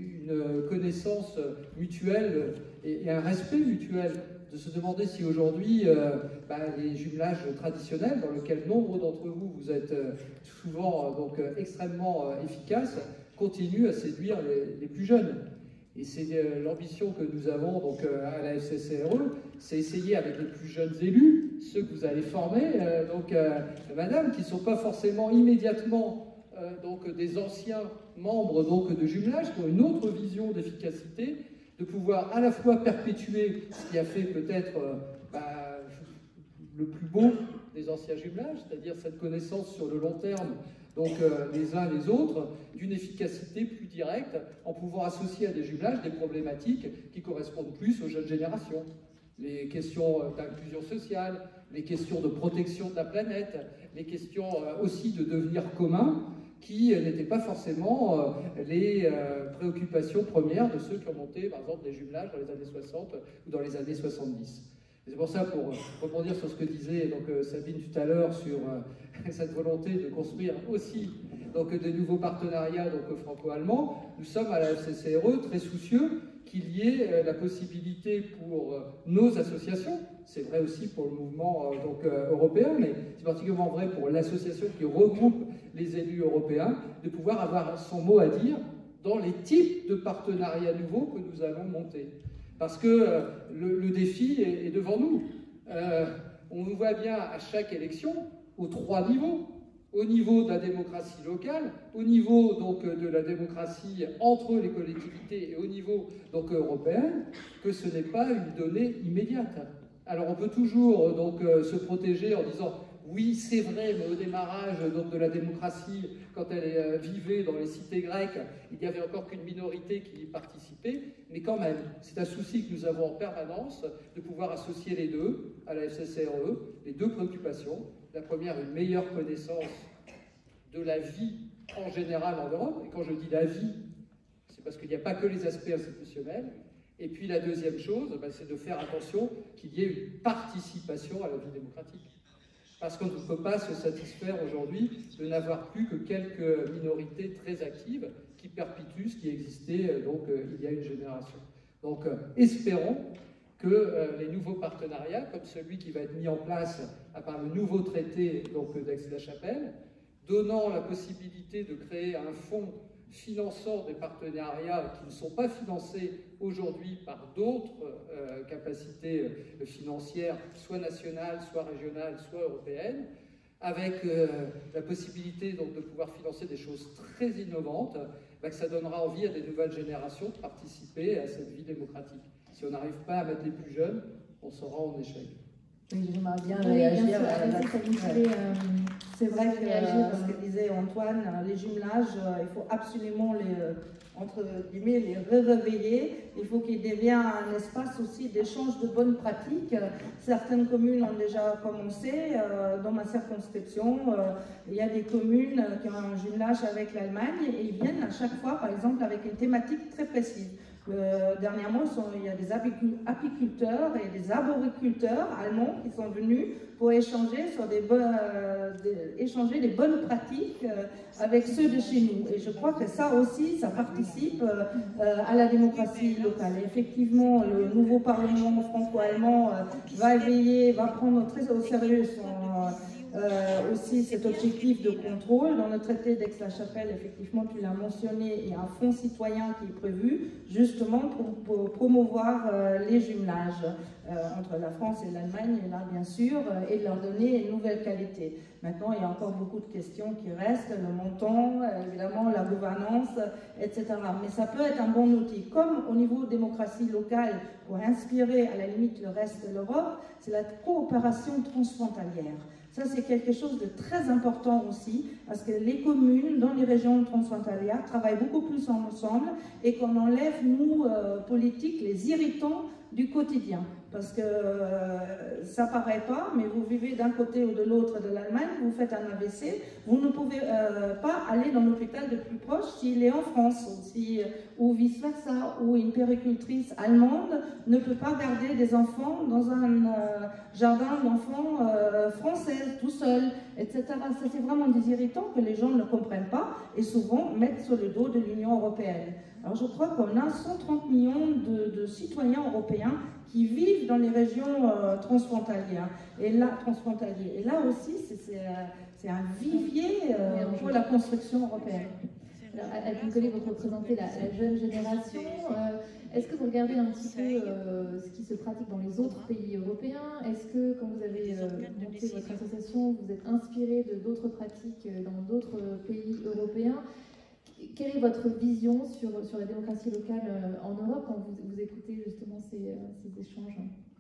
une connaissance mutuelle et, et un respect mutuel, de se demander si aujourd'hui euh, bah, les jumelages traditionnels, dans lesquels nombre d'entre vous, vous êtes euh, souvent euh, donc, euh, extrêmement euh, efficaces, continuent à séduire les, les plus jeunes. Et c'est euh, l'ambition que nous avons donc, euh, à la F C C R E, c'est essayer avec les plus jeunes élus, ceux que vous allez former, euh, donc euh, madame, qui ne sont pas forcément immédiatement euh, donc, des anciens membres donc, de jumelage, qui ont une autre vision d'efficacité, de pouvoir à la fois perpétuer ce qui a fait peut-être euh, bah, le plus beau des anciens jumelages, c'est-à-dire cette connaissance sur le long terme, donc euh, les uns les autres, d'une efficacité plus directe, en pouvant associer à des jumelages des problématiques qui correspondent plus aux jeunes générations. Les questions d'inclusion sociale, les questions de protection de la planète, les questions euh, aussi de devenir commun, qui euh, n'étaient pas forcément euh, les euh, préoccupations premières de ceux qui ont monté, par exemple, des jumelages dans les années soixante ou dans les années soixante-dix. C'est pour ça, pour rebondir sur ce que disait donc, euh, Sabine tout à l'heure, sur euh, cette volonté de construire aussi donc, de nouveaux partenariats donc, franco-allemands, nous sommes à la F C C R E très soucieux qu'il y ait euh, la possibilité pour euh, nos associations, c'est vrai aussi pour le mouvement euh, donc, euh, européen, mais c'est particulièrement vrai pour l'association qui regroupe les élus européens, de pouvoir avoir son mot à dire dans les types de partenariats nouveaux que nous allons monter. Parce que euh, le, le défi est, est devant nous. Euh, on voit bien à chaque élection, aux trois niveaux, au niveau de la démocratie locale, au niveau donc, de la démocratie entre les collectivités et au niveau donc, européen, que ce n'est pas une donnée immédiate. Alors on peut toujours donc, euh, se protéger en disant oui, c'est vrai, mais au démarrage donc, de la démocratie, quand elle euh, vivait dans les cités grecques, il n'y avait encore qu'une minorité qui y participait, mais quand même, c'est un souci que nous avons en permanence de pouvoir associer les deux à la F C C R E, les deux préoccupations. La première, une meilleure connaissance de la vie en général en Europe, et quand je dis la vie, c'est parce qu'il n'y a pas que les aspects institutionnels. Et puis la deuxième chose, ben, c'est de faire attention qu'il y ait une participation à la vie démocratique. Parce qu'on ne peut pas se satisfaire aujourd'hui de n'avoir plus que quelques minorités très actives qui perpétuent ce qui existait donc, il y a une génération. Donc espérons que euh, les nouveaux partenariats, comme celui qui va être mis en place à part le nouveau traité d'Aix-la-Chapelle, donnant la possibilité de créer un fonds finançant des partenariats qui ne sont pas financés aujourd'hui par d'autres euh, capacités euh, financières, soit nationales, soit régionales, soit européennes, avec euh, la possibilité donc, de pouvoir financer des choses très innovantes, bah, que ça donnera envie à des nouvelles générations de participer à cette vie démocratique. Si on n'arrive pas à mettre les plus jeunes, on sera en échec. J'aimerais bien oui, réagir. bien sûr, à la... ouais. euh, C'est vrai que, réagir, euh, ce que disait Antoine, les jumelages, euh, il faut absolument les, euh, entre guillemets, les réveiller. Il faut qu'ils deviennent un espace aussi d'échange de bonnes pratiques. Certaines communes ont déjà commencé. Euh, dans ma circonscription, euh, il y a des communes qui ont un jumelage avec l'Allemagne et ils viennent à chaque fois, par exemple, avec une thématique très précise. Euh, dernièrement, sont, il y a des apiculteurs et des arboriculteurs allemands qui sont venus pour échanger, sur des, euh, des, échanger des bonnes pratiques euh, avec ceux de chez nous. Et je crois que ça aussi, ça participe euh, à la démocratie locale. Et effectivement, le nouveau Parlement franco-allemand euh, va veiller, va prendre très au sérieux son... Euh, aussi cet objectif de contrôle. Dans le traité d'Aix-la-Chapelle, effectivement, tu l'as mentionné, il y a un fonds citoyen qui est prévu justement pour, pour promouvoir euh, les jumelages euh, entre la France et l'Allemagne, et là bien sûr, euh, et de leur donner une nouvelle qualité. Maintenant, il y a encore beaucoup de questions qui restent, le montant, euh, évidemment, la gouvernance, et cetera. Mais ça peut être un bon outil. Comme au niveau démocratie locale, pour inspirer à la limite le reste de l'Europe, c'est la coopération transfrontalière. Ça, c'est quelque chose de très important aussi, parce que les communes dans les régions transfrontalières travaillent beaucoup plus ensemble et qu'on enlève, nous, euh, politiques, les irritants du quotidien. Parce que euh, ça ne paraît pas, mais vous vivez d'un côté ou de l'autre de l'Allemagne, vous faites un A V C, vous ne pouvez euh, pas aller dans l'hôpital le plus proche s'il est en France, ou, si, ou vice-versa, ou une puéricultrice allemande ne peut pas garder des enfants dans un euh, jardin d'enfants euh, français, tout seul, et cetera. Ça, c'est vraiment des irritants que les gens ne comprennent pas et souvent mettent sur le dos de l'Union européenne. Alors je crois qu'on a cent trente millions de, de citoyens européens qui vivent dans les régions euh, transfrontalières. Et là, transfrontaliers. Et là aussi, c'est un vivier euh, pour la construction européenne. Alors, Adeline Collet, vous représentez la, la jeune génération. Euh, Est-ce que vous regardez un petit peu euh, ce qui se pratique dans les autres pays européens? Est-ce que, quand vous avez euh, monté votre association, vous êtes inspiré de d'autres pratiques dans d'autres pays européens? Quelle est votre vision sur, sur la démocratie locale euh, en Europe quand vous, vous écoutez justement ces, euh, ces échanges?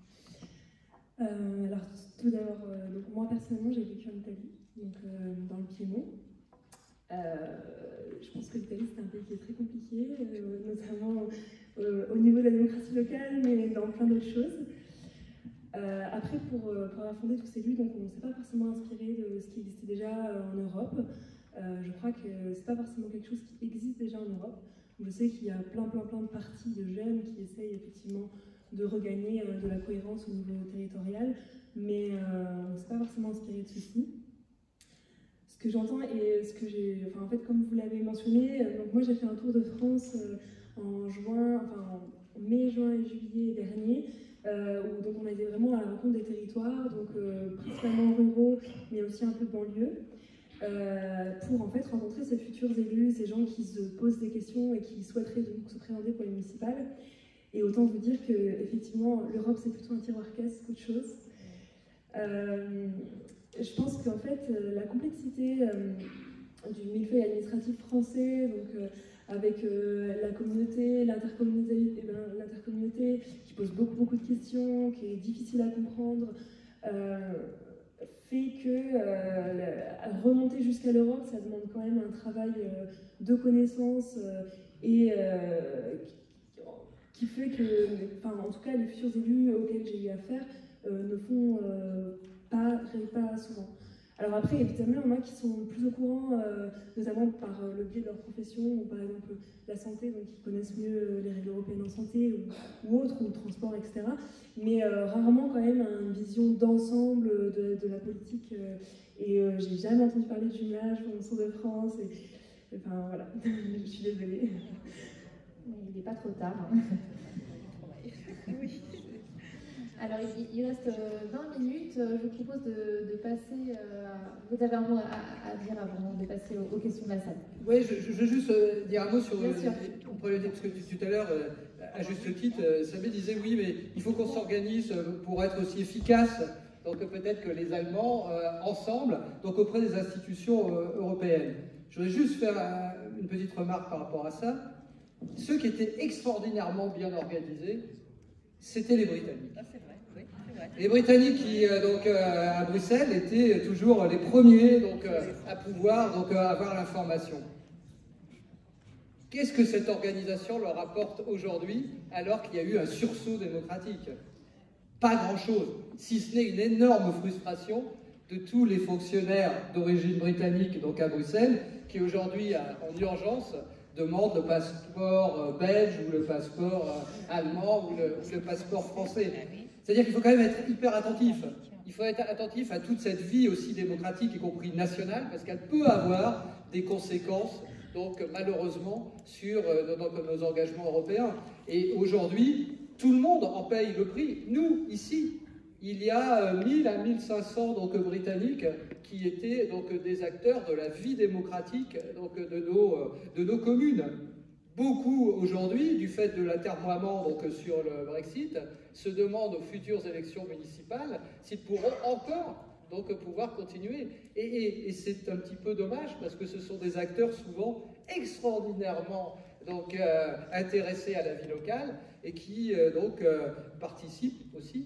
euh, Alors, tout d'abord, euh, moi personnellement, j'ai vécu en Italie, donc euh, dans le Piémont. Euh, je pense que l'Italie, c'est un pays qui est très compliqué, euh, notamment euh, au niveau de la démocratie locale, mais dans plein d'autres choses. Euh, après, pour, pour avoir fondé tous ces lieux, donc on ne s'est pas forcément inspiré de ce qui existait déjà en Europe. Euh, je crois que c'est pas forcément quelque chose qui existe déjà en Europe. Je sais qu'il y a plein, plein, plein de partis de jeunes qui essayent effectivement de regagner euh, de la cohérence au niveau territorial, mais euh, on ne s'est pas forcément inspiré de ceci. Ce que j'entends et ce que j'ai, enfin en fait, comme vous l'avez mentionné, euh, donc moi j'ai fait un tour de France euh, en juin, enfin en mai, juin et juillet dernier, euh, où donc on a été vraiment à la rencontre des territoires, donc euh, principalement ruraux, mais aussi un peu de banlieue. Euh, pour en fait rencontrer ces futurs élus, ces gens qui se posent des questions et qui souhaiteraient donc se présenter pour les municipales. Et autant vous dire que effectivement l'Europe c'est plutôt un tiroir-caisse qu'autre chose. Euh, je pense qu'en fait la complexité euh, du millefeuille administratif français, donc euh, avec euh, la communauté, l'intercommunauté, eh ben, l'intercommunauté qui pose beaucoup beaucoup de questions, qui est difficile à comprendre. Euh, fait que euh, remonter jusqu'à l'Europe, ça demande quand même un travail euh, de connaissance euh, et euh, qui fait que, enfin, en tout cas, les futurs élus auxquels j'ai eu affaire euh, ne font euh, pas, pas souvent. Alors après, évidemment, il y en a qui sont plus au courant, euh, notamment par le biais de leur profession, ou par exemple la santé, donc ils connaissent mieux les règles européennes en santé ou, ou autres, ou le transport, et cetera. Mais euh, rarement quand même une vision d'ensemble de, de la politique. Euh, et euh, j'ai jamais entendu parler de jumelage pour le Centre de France. Et, enfin voilà, je suis désolée. Il n'est pas trop tard. Oui. Alors, il, il reste vingt minutes. Je vous propose de, de passer. Euh, vous avez un mot à, à dire avant de passer aux, aux questions de la salle. Oui, je, je veux juste euh, dire un mot sur le problème parce que tout à l'heure, euh, à juste titre, euh, Sabé disait oui, mais il faut qu'on s'organise pour être aussi efficace. Donc peut-être que les Allemands, euh, ensemble, donc auprès des institutions euh, européennes. Je voudrais juste faire euh, une petite remarque par rapport à ça. Ceux qui étaient extraordinairement bien organisés, c'était les Britanniques. Ah, c'est vrai, oui, c'est vrai. Les Britanniques qui, euh, donc, euh, à Bruxelles, étaient toujours les premiers donc, euh, à pouvoir donc, euh, avoir l'information. Qu'est-ce que cette organisation leur apporte aujourd'hui, alors qu'il y a eu un sursaut démocratique? Pas grand-chose, si ce n'est une énorme frustration de tous les fonctionnaires d'origine britannique donc à Bruxelles, qui aujourd'hui, en urgence, demande le passeport belge ou le passeport allemand ou le, ou le passeport français. C'est-à-dire qu'il faut quand même être hyper attentif. Il faut être attentif à toute cette vie aussi démocratique, y compris nationale, parce qu'elle peut avoir des conséquences, donc malheureusement, sur euh, nos, nos engagements européens. Et aujourd'hui, tout le monde en paye le prix. Nous, ici, il y a mille à mille cinq cents donc, Britanniques qui étaient donc, des acteurs de la vie démocratique donc, de, nos, de nos communes. Beaucoup aujourd'hui, du fait de l'atermoiement donc, sur le Brexit, se demandent aux futures élections municipales s'ils pourront encore donc, pouvoir continuer. Et, et, et c'est un petit peu dommage parce que ce sont des acteurs souvent extraordinairement donc, euh, intéressés à la vie locale et qui euh, donc, euh, participent aussi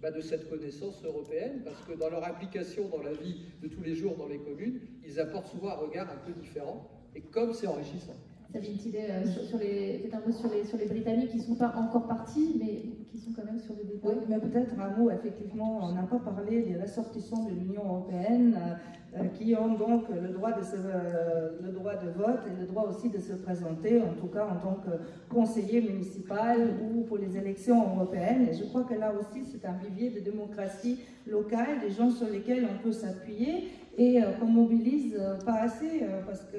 bah, de cette connaissance européenne, parce que dans leur application dans la vie de tous les jours dans les communes, ils apportent souvent un regard un peu différent, et comme c'est enrichissant. Ça fait une petite idée euh, sur, sur les, peut-être un mot sur les, sur les Britanniques qui ne sont pas encore partis, mais qui sont quand même sur le départ. Oui, mais peut-être un mot, effectivement, on n'a pas parlé des ressortissants de l'Union européenne euh, qui ont donc le droit, de se, euh, le droit de vote et le droit aussi de se présenter, en tout cas en tant que conseiller municipal ou pour les élections européennes. Et je crois que là aussi, c'est un vivier de démocratie locale, des gens sur lesquels on peut s'appuyer et euh, qu'on mobilise euh, pas assez, euh, parce que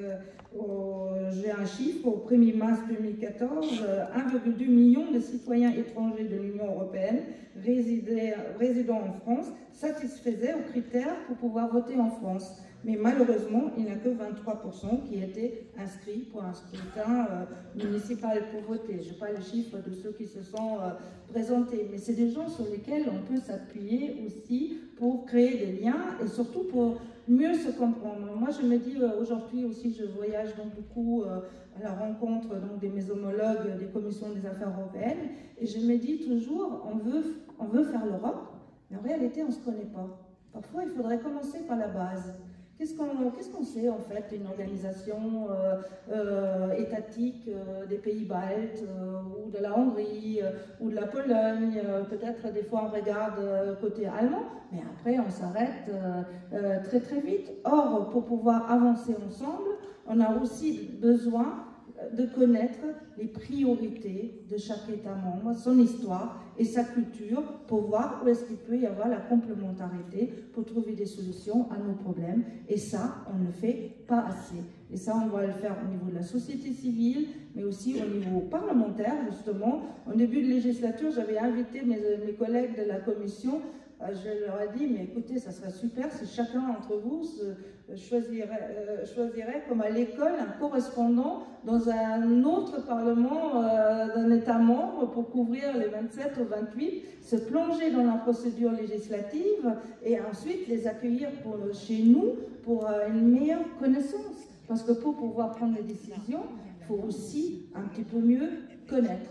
euh, j'ai un chiffre, au premier mars deux mille quatorze, euh, un virgule deux million de citoyens étrangers de l'Union européenne résidaient, résidant en France satisfaisaient aux critères pour pouvoir voter en France. Mais malheureusement, il n'y a que vingt-trois pour cent qui étaient inscrits pour un scrutin euh, municipal pour voter. Je n'ai pas le chiffre de ceux qui se sont euh, présentés, mais c'est des gens sur lesquels on peut s'appuyer aussi pour créer des liens et surtout pour mieux se comprendre. Moi, je me dis euh, aujourd'hui aussi, je voyage donc beaucoup euh, à la rencontre donc, de mes homologues des commissions des affaires européennes, et je me dis toujours, on veut, on veut faire l'Europe, mais en réalité, on ne se connaît pas. Parfois, il faudrait commencer par la base. Qu'est-ce qu'on qu'est-ce qu'on sait en fait d'une organisation euh, euh, étatique euh, des pays baltes euh, ou de la Hongrie euh, ou de la Pologne, euh, peut-être des fois on regarde euh, côté allemand, mais après on s'arrête euh, euh, très très vite. Or, pour pouvoir avancer ensemble, on a aussi besoin de connaître les priorités de chaque État membre, son histoire et sa culture, pour voir où est-ce qu'il peut y avoir la complémentarité pour trouver des solutions à nos problèmes. Et ça, on ne le fait pas assez. Et ça, on doit le faire au niveau de la société civile, mais aussi au niveau parlementaire, justement. En début de législature, j'avais invité mes, mes collègues de la commission. Je leur ai dit, mais écoutez, ça serait super si chacun d'entre vous se, choisirait, euh, choisirait, comme à l'école, un correspondant dans un autre parlement euh, d'un État membre pour couvrir les vingt-sept ou vingt-huit, se plonger dans la procédure législative et ensuite les accueillir pour, chez nous pour euh, une meilleure connaissance. Parce que pour pouvoir prendre des décisions, il faut aussi un petit peu mieux connaître.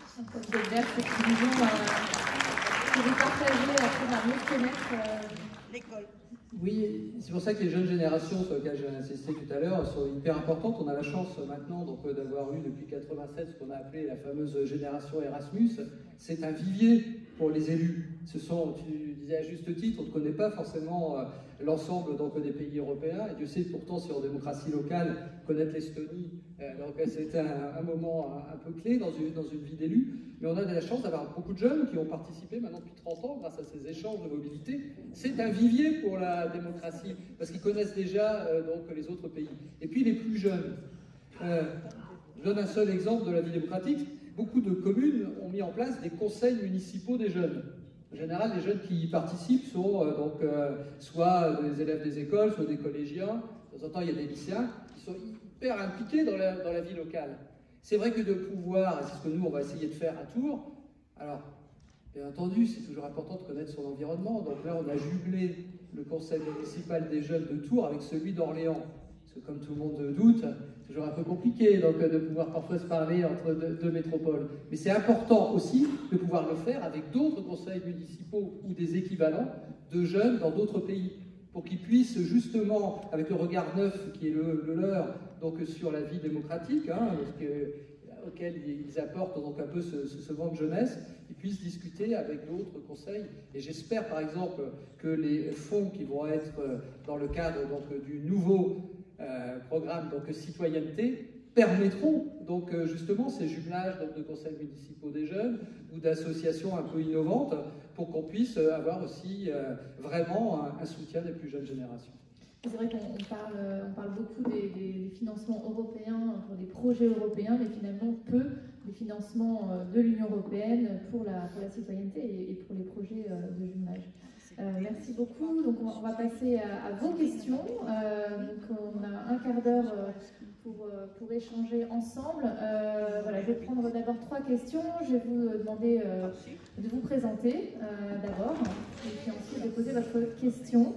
Que vous partagez après à mieux connaître euh... l'école. Oui, c'est pour ça que les jeunes générations sur lesquelles j'ai insisté tout à l'heure sont hyper importantes. On a la chance maintenant donc, d'avoir eu depuis quatre-vingt-sept ce qu'on a appelé la fameuse génération Erasmus. C'est un vivier pour les élus. Ce sont, tu disais à juste titre, on ne connaît pas forcément euh, l'ensemble donc, des pays européens. Et Dieu sait pourtant sur démocratie locale, connaître l'Estonie, euh, donc c'était un, un moment un, un peu clé dans une, dans une vie d'élu. Mais on a de la chance d'avoir beaucoup de jeunes qui ont participé maintenant depuis trente ans grâce à ces échanges de mobilité. C'est un vivier pour la démocratie parce qu'ils connaissent déjà euh, donc, les autres pays. Et puis les plus jeunes. Euh, je donne un seul exemple de la vie démocratique. Beaucoup de communes ont mis en place des conseils municipaux des jeunes. En général, les jeunes qui y participent sont euh, donc, euh, soit des élèves des écoles, soit des collégiens. De temps en temps, il y a des lycéens qui sont hyper impliqués dans la, dans la vie locale. C'est vrai que de pouvoir, et c'est ce que nous, on va essayer de faire à Tours, alors, bien entendu, c'est toujours important de connaître son environnement. Donc là, on a jumelé le conseil municipal des jeunes de Tours avec celui d'Orléans. Parce que comme tout le monde doute, c'est toujours un peu compliqué donc, de pouvoir parfois se parler entre deux, deux métropoles. Mais c'est important aussi de pouvoir le faire avec d'autres conseils municipaux ou des équivalents de jeunes dans d'autres pays, pour qu'ils puissent justement, avec le regard neuf qui est le, le leur, donc sur la vie démocratique, hein, parce que, auquel ils apportent donc un peu ce, ce, ce vent de jeunesse, ils puissent discuter avec d'autres conseils. Et j'espère par exemple que les fonds qui vont être dans le cadre donc, du nouveau euh, programme donc, citoyenneté permettront donc justement ces jumelages donc, de conseils municipaux des jeunes ou d'associations un peu innovantes pour qu'on puisse avoir aussi euh, vraiment un, un soutien des plus jeunes générations. C'est vrai qu'on parle, on parle beaucoup des, des, des financements européens pour des projets européens, mais finalement peu des financements de l'Union européenne pour la, pour la citoyenneté et, et pour les projets de jumelage. Euh, merci beaucoup. Donc on va passer à, à vos questions. Euh, donc on a un quart d'heure pour, pour échanger ensemble. Euh, voilà, je vais prendre d'abord trois questions. Je vais vous demander euh, de vous présenter euh, d'abord, et puis ensuite de poser votre question.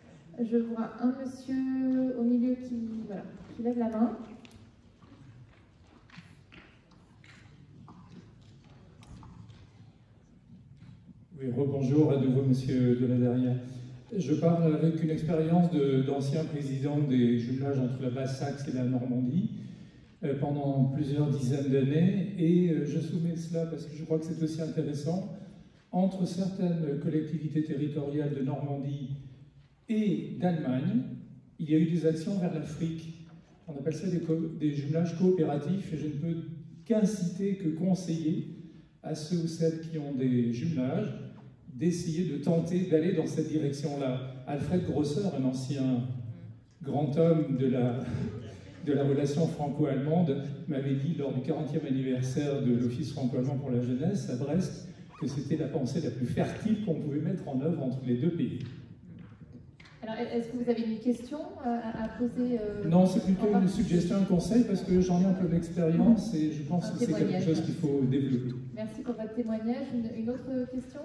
Je vois un monsieur au milieu qui, voilà, qui lève la main. Oui, rebonjour à nouveau, monsieur de la Derrière. Je parle avec une expérience d'ancien président des jumelages entre la Basse-Saxe et la Normandie euh, pendant plusieurs dizaines d'années, et euh, je soumets cela parce que je crois que c'est aussi intéressant. Entre certaines collectivités territoriales de Normandie et d'Allemagne, il y a eu des actions vers l'Afrique. On appelle ça des, des jumelages coopératifs, et je ne peux qu'inciter, que conseiller à ceux ou celles qui ont des jumelages d'essayer de tenter d'aller dans cette direction-là. Alfred Grosser, un ancien grand homme de la, de la relation franco-allemande, m'avait dit lors du quarantième anniversaire de l'Office franco-allemand pour la jeunesse à Brest que c'était la pensée la plus fertile qu'on pouvait mettre en œuvre entre les deux pays. Alors, est-ce que vous avez une question à, à poser euh, Non, c'est plutôt une suggestion, un conseil, parce que j'en ai un peu d'expérience et je pense que c'est quelque chose qu'il faut développer. Merci pour votre témoignage. Une, une autre question?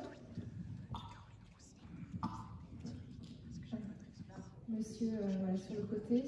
Monsieur, euh, voilà, sur le côté.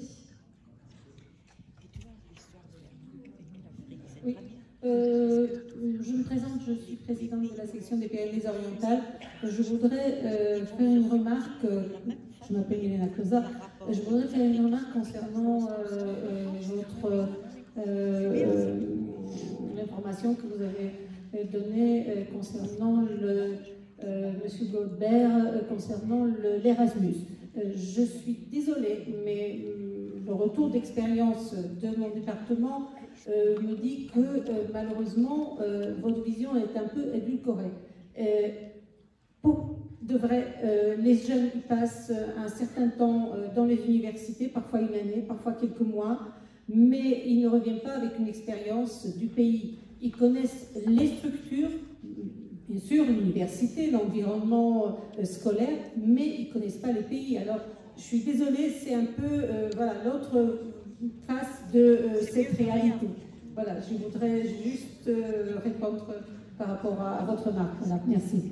Oui. Euh, je me présente, je suis présidente de la section des Pyrénées-Orientales. Je voudrais euh, faire une remarque, euh, je m'appelle Elena Closa, je voudrais faire une remarque concernant euh, euh, votre euh, l'information que vous avez donnée euh, concernant le, euh, Monsieur Goldberg, euh, concernant l'Erasmus. Euh, je suis désolée, mais euh, le retour d'expérience de mon département Euh, me dit que euh, malheureusement euh, votre vision est un peu édulcorée. Euh, pour de vrai, euh, les jeunes ils passent un certain temps euh, dans les universités, parfois une année, parfois quelques mois, mais ils ne reviennent pas avec une expérience du pays. Ils connaissent les structures, bien sûr l'université, l'environnement euh, scolaire, mais ils ne connaissent pas les pays. Alors, je suis désolée, c'est un peu euh, voilà, l'autre face de euh, cette réalité. Voilà, je voudrais juste euh, répondre par rapport à, à votre remarque. Voilà, merci.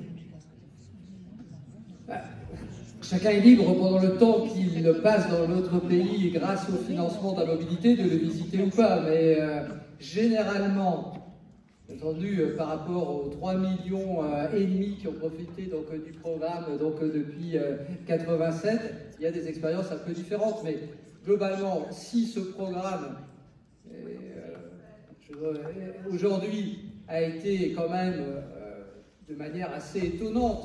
Bah, chacun est libre pendant le temps qu'il passe dans l'autre pays grâce au financement de la mobilité de le visiter ou pas, mais euh, généralement, entendu euh, par rapport aux trois millions euh, et demi qui ont profité donc, euh, du programme donc, euh, depuis euh, quatre-vingt-sept, il y a des expériences un peu différentes, mais globalement, si ce programme, euh, aujourd'hui, a été quand même, euh, de manière assez étonnante,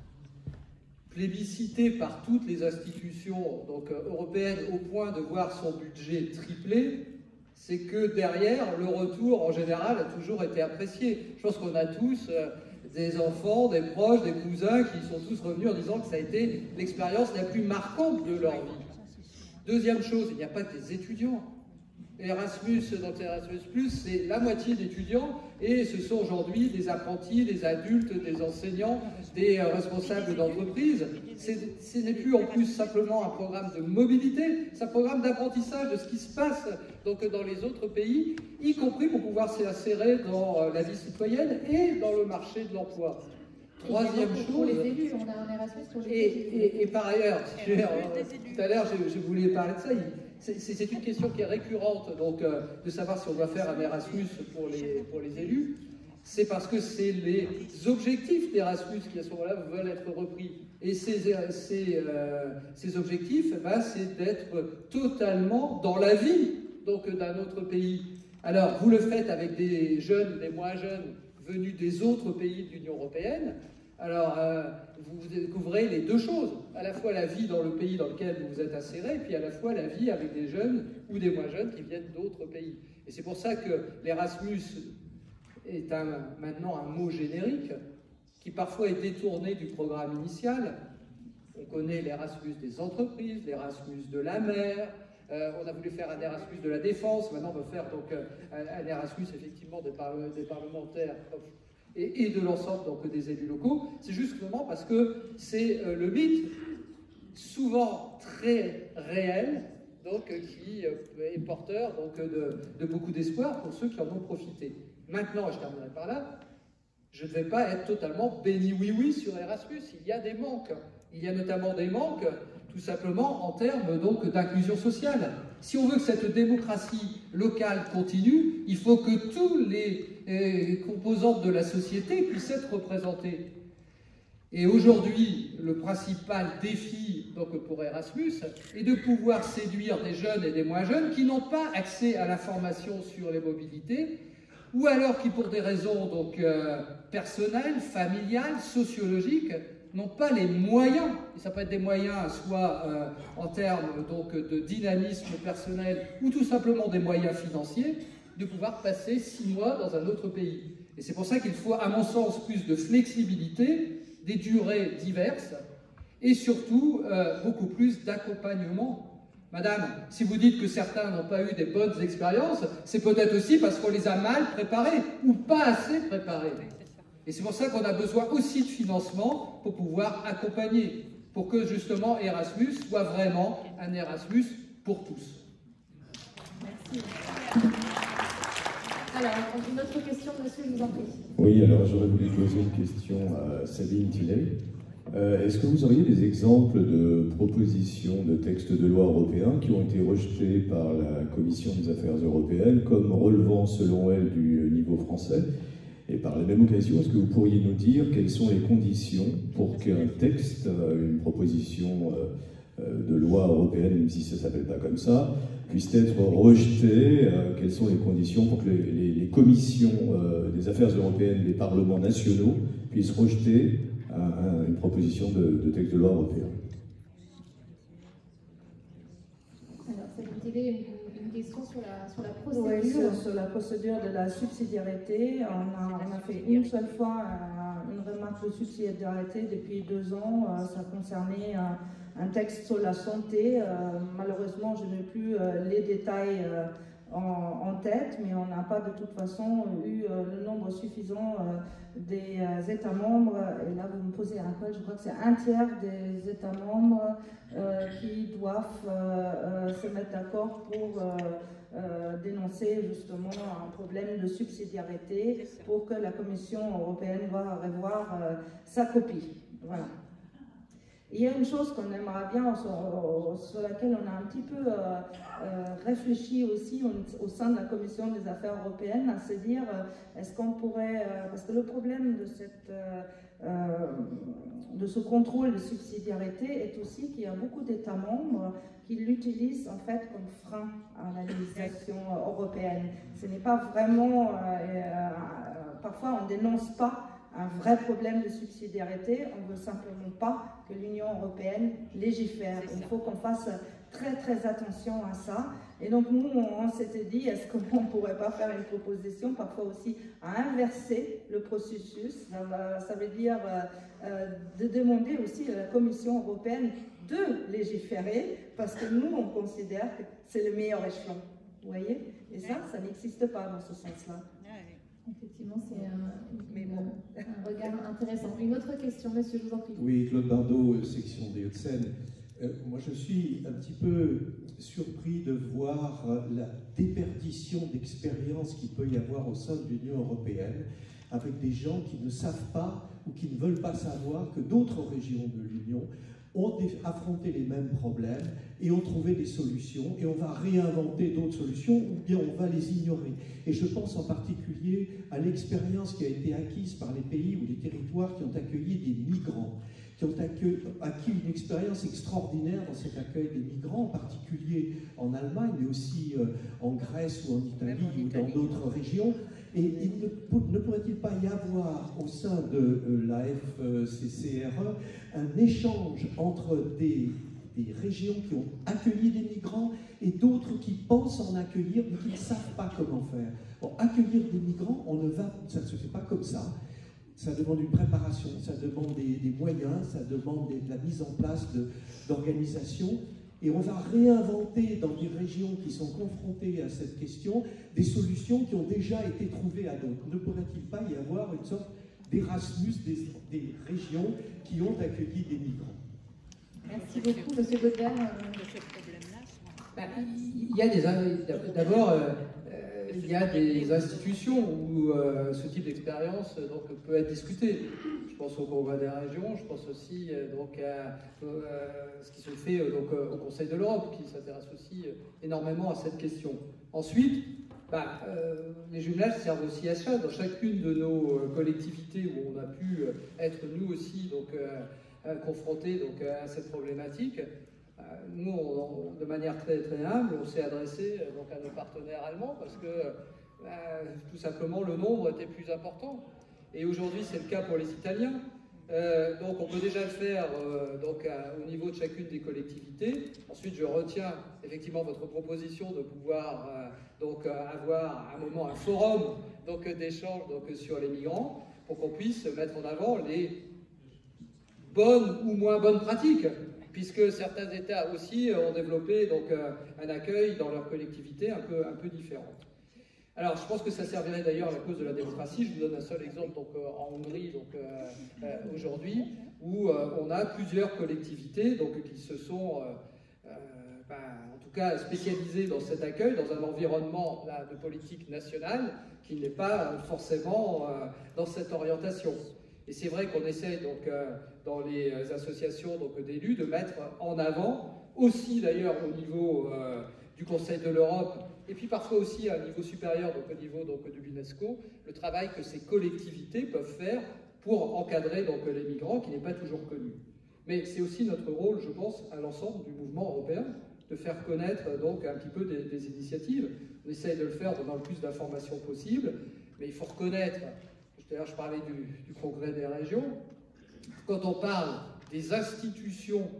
plébiscité par toutes les institutions donc, euh, européennes au point de voir son budget triplé, c'est que derrière, le retour, en général, a toujours été apprécié. Je pense qu'on a tous euh, des enfants, des proches, des cousins qui sont tous revenus en disant que ça a été l'expérience la plus marquante de leur vie. Deuxième chose, il n'y a pas que des étudiants. Erasmus, donc Erasmus plus, c'est la moitié d'étudiants et ce sont aujourd'hui des apprentis, des adultes, des enseignants, des euh, responsables d'entreprise. Ce n'est plus en plus simplement un programme de mobilité, c'est un programme d'apprentissage de ce qui se passe donc, dans les autres pays, y compris pour pouvoir s'insérer dans euh, la vie citoyenne et dans le marché de l'emploi. Troisième chose, pour les élus, on a un Erasmus pour les et, élus. Et, et par ailleurs, je, euh, tout à l'heure je, je voulais parler de ça, c'est une question qui est récurrente, donc euh, de savoir si on doit faire un Erasmus pour les, pour les élus, c'est parce que c'est les objectifs d'Erasmus qui à ce moment-là veulent être repris. Et ces, ces, euh, ces objectifs, ben, c'est d'être totalement dans la vie d'un autre pays. Alors, vous le faites avec des jeunes, des moins jeunes, venus des autres pays de l'Union européenne, alors euh, vous découvrez les deux choses, à la fois la vie dans le pays dans lequel vous vous êtes inséré, et puis à la fois la vie avec des jeunes ou des moins jeunes qui viennent d'autres pays. Et c'est pour ça que l'Erasmus est un, maintenant un mot générique, qui parfois est détourné du programme initial. On connaît l'Erasmus des entreprises, l'Erasmus de la mer, Euh, on a voulu faire un Erasmus de la défense, maintenant on veut faire donc euh, un Erasmus effectivement des, par des parlementaires et, et de l'ensemble donc des élus locaux. C'est justement parce que c'est euh, le mythe, souvent très réel, donc qui euh, est porteur donc de, de beaucoup d'espoir pour ceux qui en ont profité. Maintenant, je terminerai par là, je ne vais pas être totalement béni oui-oui sur Erasmus, il y a des manques. Il y a notamment des manques tout simplement en termes donc d'inclusion sociale. Si on veut que cette démocratie locale continue, il faut que tous les euh, composantes de la société puissent être représentées. Et aujourd'hui, le principal défi donc, pour Erasmus est de pouvoir séduire des jeunes et des moins jeunes qui n'ont pas accès à la formation sur les mobilités, ou alors qui, pour des raisons donc, euh, personnelles, familiales, sociologiques, n'ont pas les moyens, et ça peut être des moyens soit euh, en termes donc, de dynamisme personnel, ou tout simplement des moyens financiers, de pouvoir passer six mois dans un autre pays. Et c'est pour ça qu'il faut, à mon sens, plus de flexibilité, des durées diverses, et surtout euh, beaucoup plus d'accompagnement. Madame, si vous dites que certains n'ont pas eu des bonnes expériences, c'est peut-être aussi parce qu'on les a mal préparés, ou pas assez préparés. Et c'est pour ça qu'on a besoin aussi de financement pour pouvoir accompagner, pour que justement Erasmus soit vraiment un Erasmus pour tous. Merci. Alors, une autre question, monsieur, je vous en prie. Oui, alors j'aurais voulu poser une question à Sabine Tillet. Euh, Est-ce que vous auriez des exemples de propositions de textes de loi européens qui ont été rejetés par la Commission des affaires européennes comme relevant selon elle du niveau français? Et par la même occasion, est-ce que vous pourriez nous dire quelles sont les conditions pour qu'un texte, une proposition de loi européenne, même si ça ne s'appelle pas comme ça, puisse être rejeté? Quelles sont les conditions pour que les, les, les commissions des affaires européennes, les parlements nationaux puissent rejeter un, une proposition de, de texte de loi européen? Alors, ça vous dit une, une question sur la, sur la procédure. Oui, sur, sur la procédure de la subsidiarité. On a, on a fait une seule fois euh, une remarque de subsidiarité depuis deux ans. Euh, ça concernait euh, un texte sur la santé. Euh, malheureusement, je n'ai plus euh, les détails euh, en, en tête, mais on n'a pas de toute façon eu euh, le nombre suffisant euh, des euh, États membres. Et là, vous me posez un peu, je crois que c'est un tiers des États membres euh, qui doivent euh, euh, se mettre d'accord pour euh, euh, dénoncer justement un problème de subsidiarité pour que la Commission européenne va revoir euh, sa copie. Voilà. Il y a une chose qu'on aimerait bien, sur, sur laquelle on a un petit peu euh, euh, réfléchi aussi au, au sein de la Commission des affaires européennes, à se dire, euh, est-ce qu'on pourrait, euh, parce que le problème de, cette, euh, euh, de ce contrôle de subsidiarité est aussi qu'il y a beaucoup d'États membres qui l'utilisent en fait comme frein à la législation européenne. Ce n'est pas vraiment, euh, euh, parfois on ne dénonce pas un vrai problème de subsidiarité, on ne veut simplement pas que l'Union européenne légifère. Il faut qu'on fasse très très attention à ça. Et donc nous, on, on s'était dit, est-ce qu'on ne pourrait pas faire une proposition, parfois aussi à inverser le processus? Ça, va, ça veut dire euh, euh, de demander aussi à la Commission européenne de légiférer, parce que nous, on considère que c'est le meilleur échelon. Vous voyez? Et ça, ça n'existe pas dans ce sens-là. Effectivement, c'est un, bon. un regard intéressant. Une autre question, monsieur, je vous en prie. Oui, Claude Bardot, section des Hauts-de-Seine. Euh, moi, je suis un petit peu surpris de voir la déperdition d'expérience qu'il peut y avoir au sein de l'Union européenne, avec des gens qui ne savent pas ou qui ne veulent pas savoir que d'autres régions de l'Union ont affronté les mêmes problèmes et ont trouvé des solutions, et on va réinventer d'autres solutions ou bien on va les ignorer. Et je pense en particulier à l'expérience qui a été acquise par les pays ou les territoires qui ont accueilli des migrants, qui ont accueilli, acquis une expérience extraordinaire dans cet accueil des migrants, en particulier en Allemagne, mais aussi euh, en Grèce ou en Italie ou dans d'autres régions. Et il ne, ne pourrait-il pas y avoir au sein de euh, la F C C R E un échange entre des, des régions qui ont accueilli des migrants et d'autres qui pensent en accueillir mais qui ne savent pas comment faire? Bon, accueillir des migrants, on ne va, ça ne se fait pas comme ça. Ça demande une préparation, ça demande des, des moyens, ça demande des, de la mise en place d'organisation. Et on va réinventer dans des régions qui sont confrontées à cette question des solutions qui ont déjà été trouvées à d'autres. Ne pourrait-il pas y avoir une sorte d'Erasmus des, des régions qui ont accueilli des migrants? Merci beaucoup, monsieur Gaudin. Ben, il y a des, d'abord, euh, il y a des institutions où euh, ce type d'expérience donc peut être discuté. Je pense au Congrès des régions, je pense aussi euh, donc à euh, ce qui se fait euh, donc, euh, au Conseil de l'Europe, qui s'intéresse aussi euh, énormément à cette question. Ensuite, bah, euh, les jumelages servent aussi à ça. Dans chacune de nos collectivités où on a pu être nous aussi donc, euh, confrontés donc, à cette problématique, euh, nous, on, on, de manière très, très humble, on s'est adressé donc, à nos partenaires allemands parce que bah, tout simplement le nombre était plus important. Et aujourd'hui, c'est le cas pour les Italiens. Euh, donc on peut déjà le faire euh, donc, à, au niveau de chacune des collectivités. Ensuite, je retiens effectivement votre proposition de pouvoir euh, donc, euh, avoir à un moment un forum d'échange sur les migrants pour qu'on puisse mettre en avant les bonnes ou moins bonnes pratiques, puisque certains États aussi ont développé donc, euh, un accueil dans leur collectivité un peu, un peu différente. Alors, je pense que ça servirait d'ailleurs à la cause de la démocratie. Je vous donne un seul exemple donc, euh, en Hongrie donc, euh, euh, aujourd'hui, où euh, on a plusieurs collectivités donc, qui se sont, euh, euh, ben, en tout cas, spécialisées dans cet accueil, dans un environnement là, de politique nationale qui n'est pas euh, forcément euh, dans cette orientation. Et c'est vrai qu'on essaie donc, euh, dans les associations d'élus de mettre en avant, aussi d'ailleurs au niveau euh, du Conseil de l'Europe, et puis parfois aussi à un niveau supérieur, donc au niveau donc, de l'UNESCO, le travail que ces collectivités peuvent faire pour encadrer donc, les migrants, qui n'est pas toujours connu. Mais c'est aussi notre rôle, je pense, à l'ensemble du mouvement européen, de faire connaître donc, un petit peu des, des initiatives. On essaye de le faire dans le plus d'informations possible, mais il faut reconnaître, d'ailleurs je parlais du, du congrès des régions, quand on parle des institutions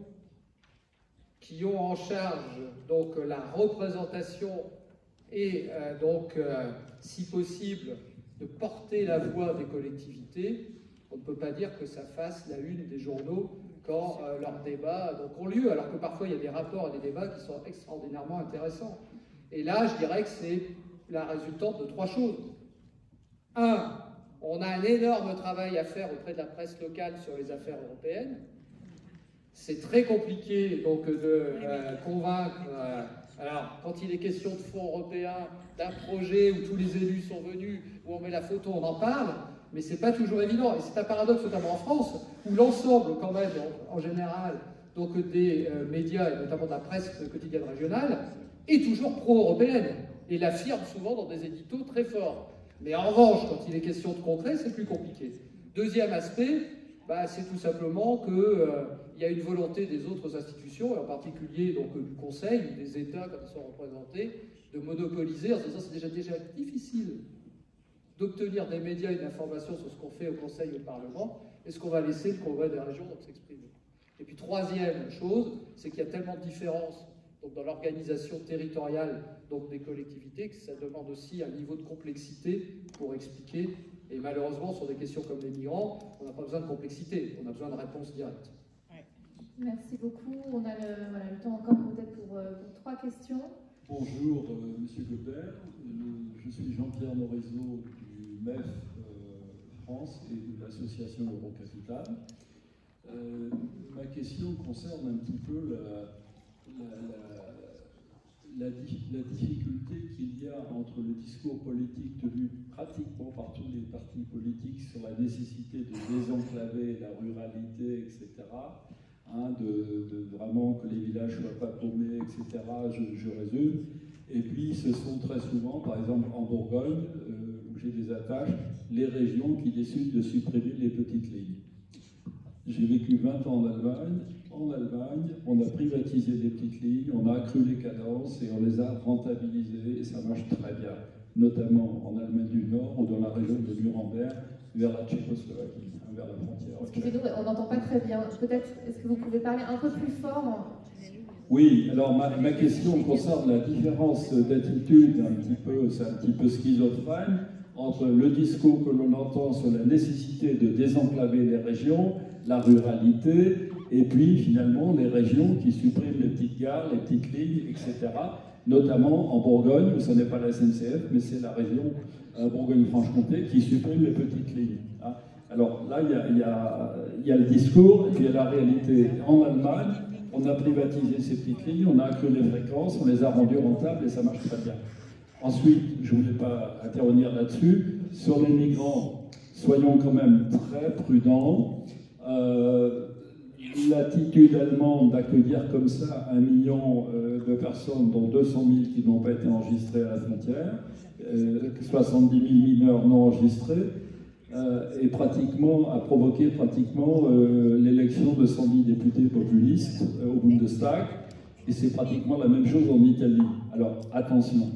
qui ont en charge donc, la représentation et euh, donc, euh, si possible, de porter la voix des collectivités, on ne peut pas dire que ça fasse la une des journaux quand euh, leurs débats donc, ont lieu, alors que parfois il y a des rapports et des débats qui sont extraordinairement intéressants. Et là, je dirais que c'est la résultante de trois choses. Un, on a un énorme travail à faire auprès de la presse locale sur les affaires européennes. C'est très compliqué donc, de euh, convaincre... Euh, Alors, quand il est question de fonds européens, d'un projet où tous les élus sont venus, où on met la photo, on en parle, mais c'est pas toujours évident. Et c'est un paradoxe, notamment en France, où l'ensemble, quand même, en, en général, donc des euh, médias, et notamment de la presse quotidienne régionale, est toujours pro-européenne, et l'affirme souvent dans des éditos très forts. Mais en revanche, quand il est question de concret, c'est plus compliqué. Deuxième aspect, bah, c'est tout simplement qu'il euh, y a une volonté des autres institutions, et en particulier donc, du Conseil, ou des États quand ils sont représentés, de monopoliser, en se disant que c'est déjà, déjà difficile d'obtenir des médias et d'informations sur ce qu'on fait au Conseil et au Parlement, est-ce qu'on va laisser le Congrès des régions s'exprimer? Et puis troisième chose, c'est qu'il y a tellement de différences donc, dans l'organisation territoriale donc, des collectivités que ça demande aussi un niveau de complexité pour expliquer. Et malheureusement, sur des questions comme les migrants, on n'a pas besoin de complexité, on a besoin de réponses directes. Merci beaucoup. On a le, voilà, le temps encore peut-être pour, euh, pour trois questions. Bonjour, euh, Monsieur Godert. Euh, je suis Jean-Pierre Morezo du M E F euh, France et de l'association Eurocapital. Euh, ma question concerne un petit peu la, la, la, la, la difficulté qu'il y a entre le discours politique tenu pratiquement par tous les partis politiques sur la nécessité de désenclaver la ruralité, et cetera, hein, de, de vraiment que les villages ne soient pas paumés, et cetera, je, je résume. Et puis ce sont très souvent, par exemple en Bourgogne, euh, où j'ai des attaches, les régions qui décident de supprimer les petites lignes. J'ai vécu vingt ans en Allemagne. En Allemagne, on a privatisé les petites lignes, on a accru les cadences et on les a rentabilisées et ça marche très bien, notamment en Allemagne du Nord ou dans la région de Nuremberg, vers la Tchécoslovaquie, vers la frontière. Excusez-nous, on n'entend pas très bien. Peut-être, est-ce que vous pouvez parler un peu plus fort? Oui, alors ma, ma question concerne la différence d'attitude, un petit peu, c'est un petit peu schizophrène, entre le discours que l'on entend sur la nécessité de désenclaver les régions, la ruralité, et puis finalement les régions qui suppriment les petites gares, les petites lignes, et cetera. Notamment en Bourgogne, où ce n'est pas la S N C F, mais c'est la région euh, Bourgogne-Franche-Comté qui supprime les petites lignes. Hein. Alors là, il y, a, il, y a, il y a le discours et puis il y a la réalité. En Allemagne, on a privatisé ces petites lignes, on a accru les fréquences, on les a rendues rentables et ça marche très bien. Ensuite, je ne voulais pas intervenir là-dessus, sur les migrants, soyons quand même très prudents. Euh, l'attitude allemande d'accueillir comme ça un million euh, de personnes, dont deux cent mille qui n'ont pas été enregistrées à la frontière, euh, soixante-dix mille mineurs non enregistrés, euh, et pratiquement, a provoqué pratiquement euh, l'élection de cent dix députés populistes euh, au Bundestag, et c'est pratiquement la même chose en Italie. Alors attention.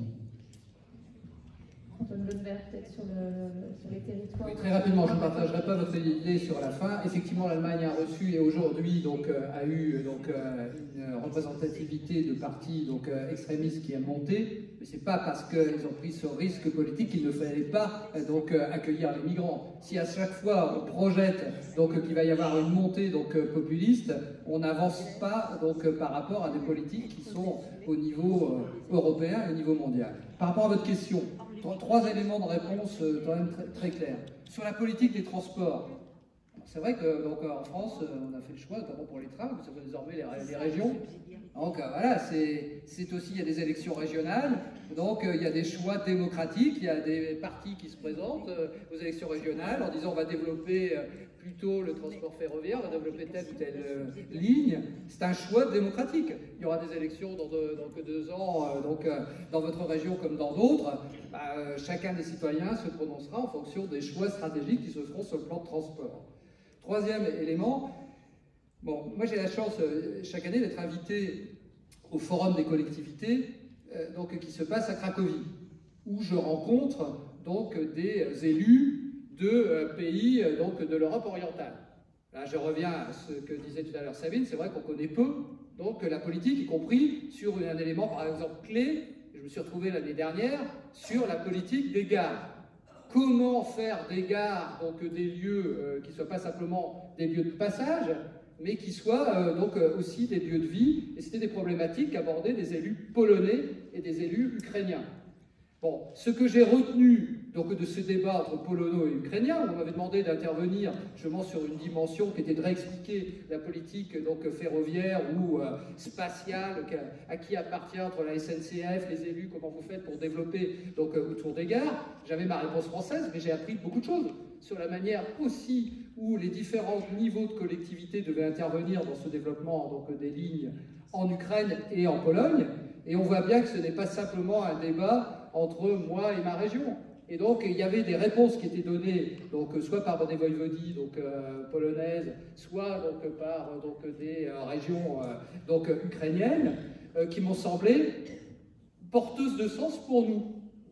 Antoine Godebert, peut-être sur, le, sur les territoires. Oui, très rapidement, je ne partagerai pas votre idée sur la fin. Effectivement, l'Allemagne a reçu et aujourd'hui donc, euh, a eu donc, euh, une représentativité de partis donc, euh, extrémistes qui a monté. Mais ce n'est pas parce qu'ils ont pris ce risque politique qu'il ne fallait pas euh, donc, euh, accueillir les migrants. Si à chaque fois on projette donc, qu'il va y avoir une montée donc, euh, populiste, on n'avance pas donc, euh, par rapport à des politiques qui sont au niveau euh, européen et au niveau mondial. Par rapport à votre question, trois éléments de réponse euh, quand même très, très clairs. Sur la politique des transports, c'est vrai qu'en France, on a fait le choix, notamment pour les trains, que ce soit désormais les, les régions. Donc euh, voilà, c'est aussi, il y a des élections régionales, donc euh, il y a des choix démocratiques, il y a des partis qui se présentent euh, aux élections régionales en disant on va développer euh, plutôt le transport ferroviaire, on va développer telle ou telle euh, ligne. C'est un choix démocratique. Il y aura des élections dans, de, dans que deux ans, euh, donc euh, dans votre région comme dans d'autres. Bah, euh, chacun des citoyens se prononcera en fonction des choix stratégiques qui se feront sur le plan de transport. Troisième élément, bon, moi j'ai la chance euh, chaque année d'être invité au Forum des collectivités euh, donc, qui se passe à Cracovie, où je rencontre donc, des élus de euh, pays euh, donc, de l'Europe orientale. Là, je reviens à ce que disait tout à l'heure Sabine, c'est vrai qu'on connaît peu donc, la politique, y compris sur un élément par exemple clé, je me suis retrouvé l'année dernière, sur la politique des gares. Comment faire des gares, donc des lieux euh, qui ne soient pas simplement des lieux de passage, mais qui soient euh, donc euh, aussi des lieux de vie. Et c'était des problématiques qu'abordaient des élus polonais et des élus ukrainiens. Bon, ce que j'ai retenu donc, de ce débat entre polono et ukrainien, où on m'avait demandé d'intervenir justement sur une dimension qui était de réexpliquer la politique donc, ferroviaire ou euh, spatiale, à qui appartient entre la S N C F, les élus, comment vous faites pour développer donc, euh, autour des gares. J'avais ma réponse française, mais j'ai appris beaucoup de choses sur la manière aussi où les différents niveaux de collectivité devaient intervenir dans ce développement donc, des lignes en Ukraine et en Pologne. Et on voit bien que ce n'est pas simplement un débat entre moi et ma région. Et donc, il y avait des réponses qui étaient données, donc, soit par des voïvodies donc, euh, polonaises, soit donc, par donc, des euh, régions euh, donc, ukrainiennes, euh, qui m'ont semblé porteuses de sens pour nous.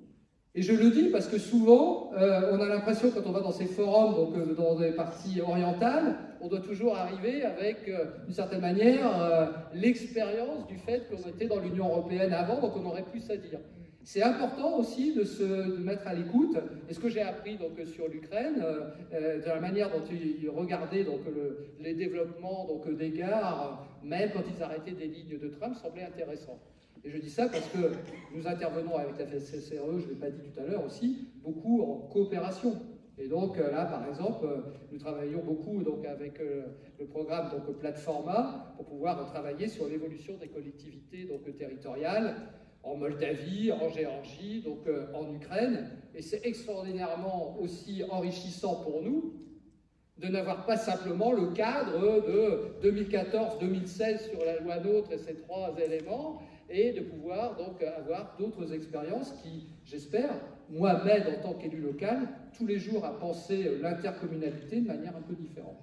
Et je le dis parce que souvent, euh, on a l'impression, quand on va dans ces forums, donc euh, dans des parties orientales, on doit toujours arriver avec, euh, d'une certaine manière, euh, l'expérience du fait qu'on était dans l'Union européenne avant, donc on aurait plus à dire. C'est important aussi de se de mettre à l'écoute. Et ce que j'ai appris donc, sur l'Ukraine, euh, de la manière dont ils regardaient donc, le, les développements donc, des gares, même quand ils arrêtaient des lignes de tram, semblait intéressant. Et je dis ça parce que nous intervenons avec la F C C R E, je ne l'ai pas dit tout à l'heure aussi, beaucoup en coopération. Et donc là, par exemple, nous travaillons beaucoup donc, avec euh, le programme donc, Platforma pour pouvoir travailler sur l'évolution des collectivités donc, territoriales en Moldavie, en Géorgie, donc euh, en Ukraine. Et c'est extraordinairement aussi enrichissant pour nous de n'avoir pas simplement le cadre de deux mille quatorze deux mille seize sur la loi NOTRe et ces trois éléments, et de pouvoir donc avoir d'autres expériences qui, j'espère, moi m'aident en tant qu'élu local, tous les jours à penser l'intercommunalité de manière un peu différente.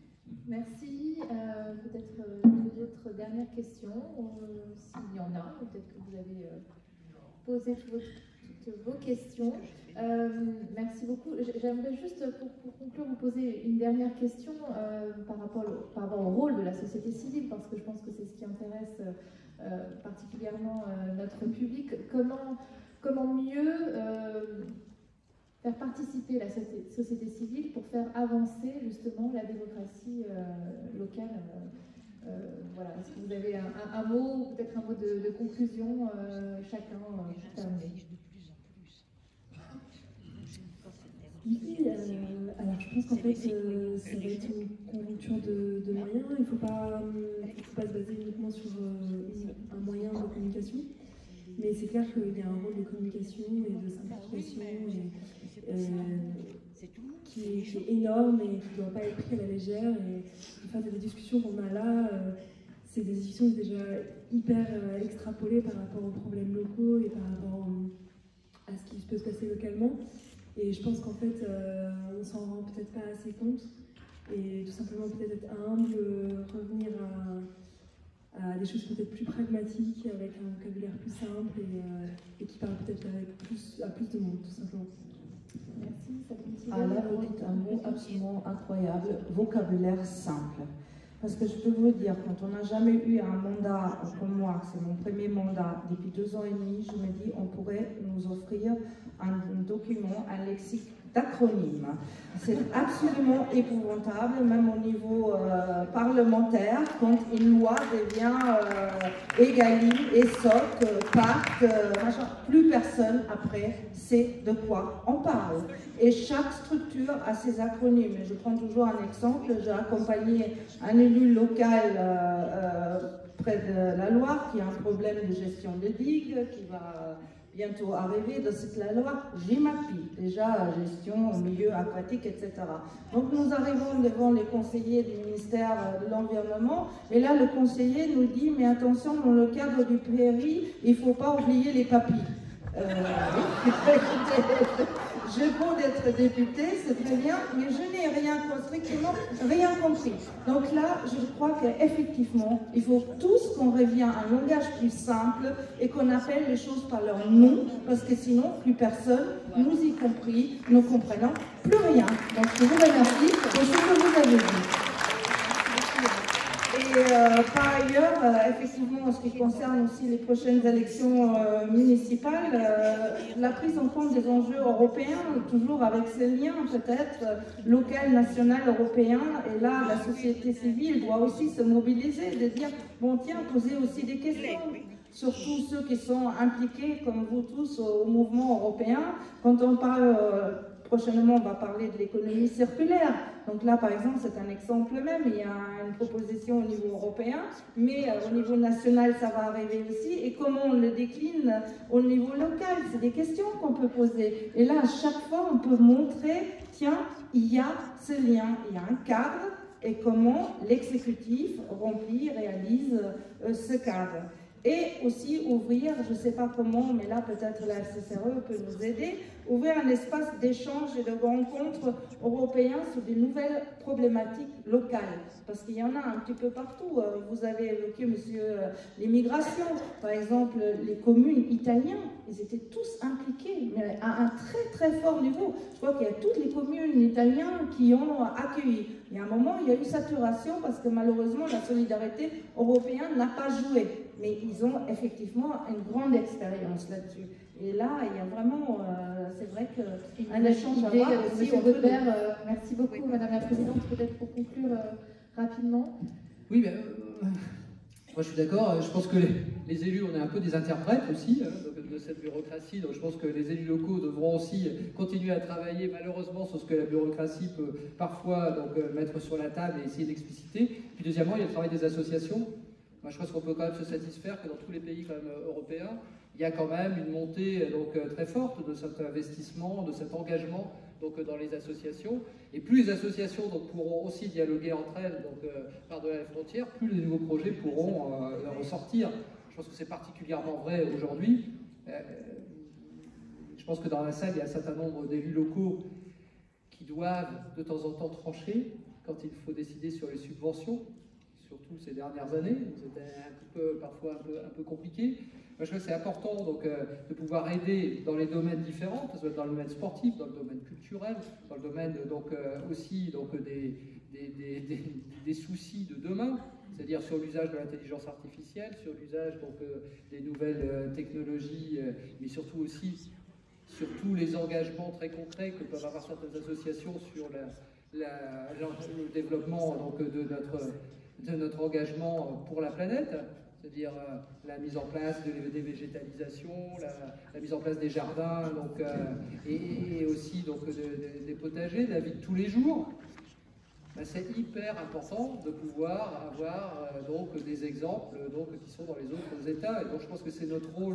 Merci. Euh, Peut-être euh, d'autres dernières questions, euh, s'il y en a. Peut-être que vous avez euh, posé toutes vos, toutes vos questions. Euh, merci beaucoup. J'aimerais juste, pour, pour conclure, vous poser une dernière question euh, par, rapport au, par rapport au rôle de la société civile, parce que je pense que c'est ce qui intéresse euh, particulièrement euh, notre public. Comment, comment mieux euh, faire participer la société civile pour faire avancer justement la démocratie euh, locale. Euh, euh, voilà. Est-ce que vous avez un, un, un mot, peut-être un mot de, de conclusion, euh, chacun, euh, pour terminer? Oui, euh, alors je pense qu'en fait, euh, ça va être une conjoncture de, de moyens. Il ne faut pas, il faut pas se baser uniquement sur euh, un moyen de communication. Mais c'est clair qu'il y a un rôle de communication et de simplification et, euh, qui est, qui est énorme et qui ne doit pas être pris à la légère. Et enfin, des discussions qu'on a là, euh, c'est des discussions déjà hyper euh, extrapolées par rapport aux problèmes locaux et par rapport euh, à ce qui peut se passer localement. Et je pense qu'en fait, euh, on s'en rend peut-être pas assez compte. Et tout simplement peut-être être humble, revenir à, à des choses peut-être plus pragmatiques, avec un vocabulaire plus simple et, euh, et qui parle peut-être plus, à plus de monde, tout simplement. Merci, ça continue. Ah là, vous dites un mot absolument incroyable, vocabulaire simple. Parce que je peux vous dire, quand on n'a jamais eu un mandat comme moi, c'est mon premier mandat depuis deux ans et demi, je me dis on pourrait nous offrir un document, un lexique d'acronymes. C'est absolument épouvantable, même au niveau euh, parlementaire, quand une loi devient euh, EGalim, ESSOC, euh, PACTE, euh, machin, plus personne après sait de quoi on parle. Et chaque structure a ses acronymes. Je prends toujours un exemple, j'ai accompagné un élu local euh, euh, près de la Loire qui a un problème de gestion de digues, qui va bientôt arriver de cette la loi GEMAPI, déjà gestion au milieu aquatique, et cetera. Donc nous arrivons devant les conseillers du ministère de l'Environnement, et là le conseiller nous dit, mais attention, dans le cadre du P R I, il ne faut pas oublier les papilles. Euh, je peux d'être députée, c'est très bien, mais je n'ai rien, strictement rien compris. Donc là, je crois qu'effectivement, il faut tous qu'on revienne à un langage plus simple et qu'on appelle les choses par leur nom, parce que sinon, plus personne, nous y compris, ne comprenons plus rien. Donc je vous remercie pour ce que vous avez dit. Et euh, par ailleurs, euh, effectivement, en ce qui concerne aussi les prochaines élections euh, municipales, euh, la prise en compte des enjeux européens, toujours avec ces liens peut-être euh, local, national, européen, et là, la société civile doit aussi se mobiliser, de dire, bon tiens, poser aussi des questions. Surtout ceux qui sont impliqués, comme vous tous, au mouvement européen. Quand on parle, euh, prochainement, on va parler de l'économie circulaire. Donc là, par exemple, c'est un exemple même. Il y a une proposition au niveau européen, mais euh, au niveau national, ça va arriver aussi. Et comment on le décline au niveau local? C'est des questions qu'on peut poser. Et là, à chaque fois, on peut montrer, tiens, il y a ce lien, il y a un cadre, et comment l'exécutif remplit, réalise euh, ce cadre. Et aussi ouvrir, je ne sais pas comment, mais là peut-être la F C C R E peut nous aider, ouvrir un espace d'échange et de rencontres européens sur des nouvelles problématiques locales. Parce qu'il y en a un petit peu partout. Vous avez évoqué, monsieur, l'immigration. Par exemple, les communes italiennes, ils étaient tous impliqués, mais à un très très fort niveau. Je crois qu'il y a toutes les communes italiennes qui ont accueilli. Il y a un moment, il y a eu saturation parce que malheureusement, la solidarité européenne n'a pas joué. Mais ils ont effectivement une grande expérience là-dessus. Et là, il y a vraiment, euh, c'est vrai qu'un échange à avoir. Monsieur Godbert, euh, merci beaucoup, oui. Madame la Présidente. Peut-être pour conclure euh, rapidement. Oui, mais euh, moi je suis d'accord. Je pense que les, les élus, on est un peu des interprètes aussi hein, de, de cette bureaucratie. Donc je pense que les élus locaux devront aussi continuer à travailler malheureusement sur ce que la bureaucratie peut parfois donc, mettre sur la table et essayer d'expliciter. Puis deuxièmement, il y a le travail des associations. Moi, je pense qu'on peut quand même se satisfaire que dans tous les pays quand même, européens, il y a quand même une montée donc, très forte de cet investissement, de cet engagement donc, dans les associations. Et plus les associations donc, pourront aussi dialoguer entre elles donc, euh, par-delà les frontières, plus les nouveaux projets pourront euh, ressortir. Je pense que c'est particulièrement vrai aujourd'hui. Euh, je pense que dans la salle, il y a un certain nombre d'élus locaux qui doivent de temps en temps trancher quand il faut décider sur les subventions. Surtout ces dernières années, c'était un peu, parfois un peu, un peu compliqué. Moi, je crois que c'est important donc, euh, de pouvoir aider dans les domaines différents, que ce soit dans le domaine sportif, dans le domaine culturel, dans le domaine donc, euh, aussi donc, des, des, des, des, des soucis de demain, c'est-à-dire sur l'usage de l'intelligence artificielle, sur l'usage donc, euh, des nouvelles euh, technologies, euh, mais surtout aussi sur tous les engagements très concrets que peuvent avoir certaines associations sur la, la, le développement donc, de notre... de notre engagement pour la planète, c'est-à-dire euh, la mise en place de, des végétalisations, la, la mise en place des jardins, donc, euh, et, et aussi donc, de, de, des potagers, de la vie de tous les jours. Ben, c'est hyper important de pouvoir avoir euh, donc, des exemples donc, qui sont dans les autres États. Et donc je pense que c'est notre rôle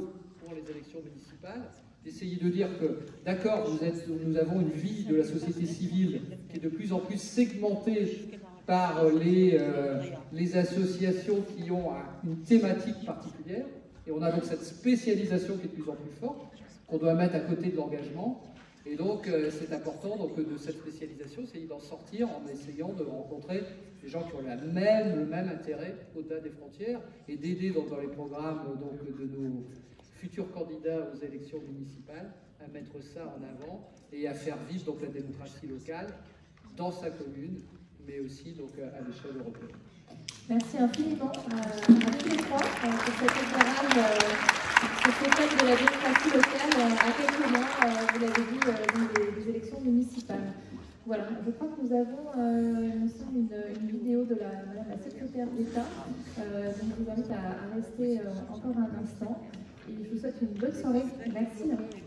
pour les élections municipales, d'essayer de dire que, d'accord, vous êtes, nous avons une vie de la société civile qui est de plus en plus segmentée par les, euh, les associations qui ont une thématique particulière, et on a donc cette spécialisation qui est de plus en plus forte, qu'on doit mettre à côté de l'engagement. Et donc, euh, c'est important donc, de cette spécialisation, c'est d'en sortir en essayant de rencontrer des gens qui ont la même, le même intérêt au-delà des frontières et d'aider dans, dans les programmes donc, de nos futurs candidats aux élections municipales à mettre ça en avant et à faire vivre donc, la démocratie locale dans sa commune, mais aussi donc, à l'échelle européenne. Merci infiniment à, à tous les trois euh, pour cet éclairage euh, sur ce thème de la démocratie locale euh, à quelques mois, euh, vous l'avez dit, euh, des, des élections municipales. Voilà, je crois que nous avons, euh, il me semble, une, une vidéo de la, Madame la secrétaire d'État, euh, donc je vous invite à, à rester euh, encore un instant et je vous souhaite une bonne soirée. Merci.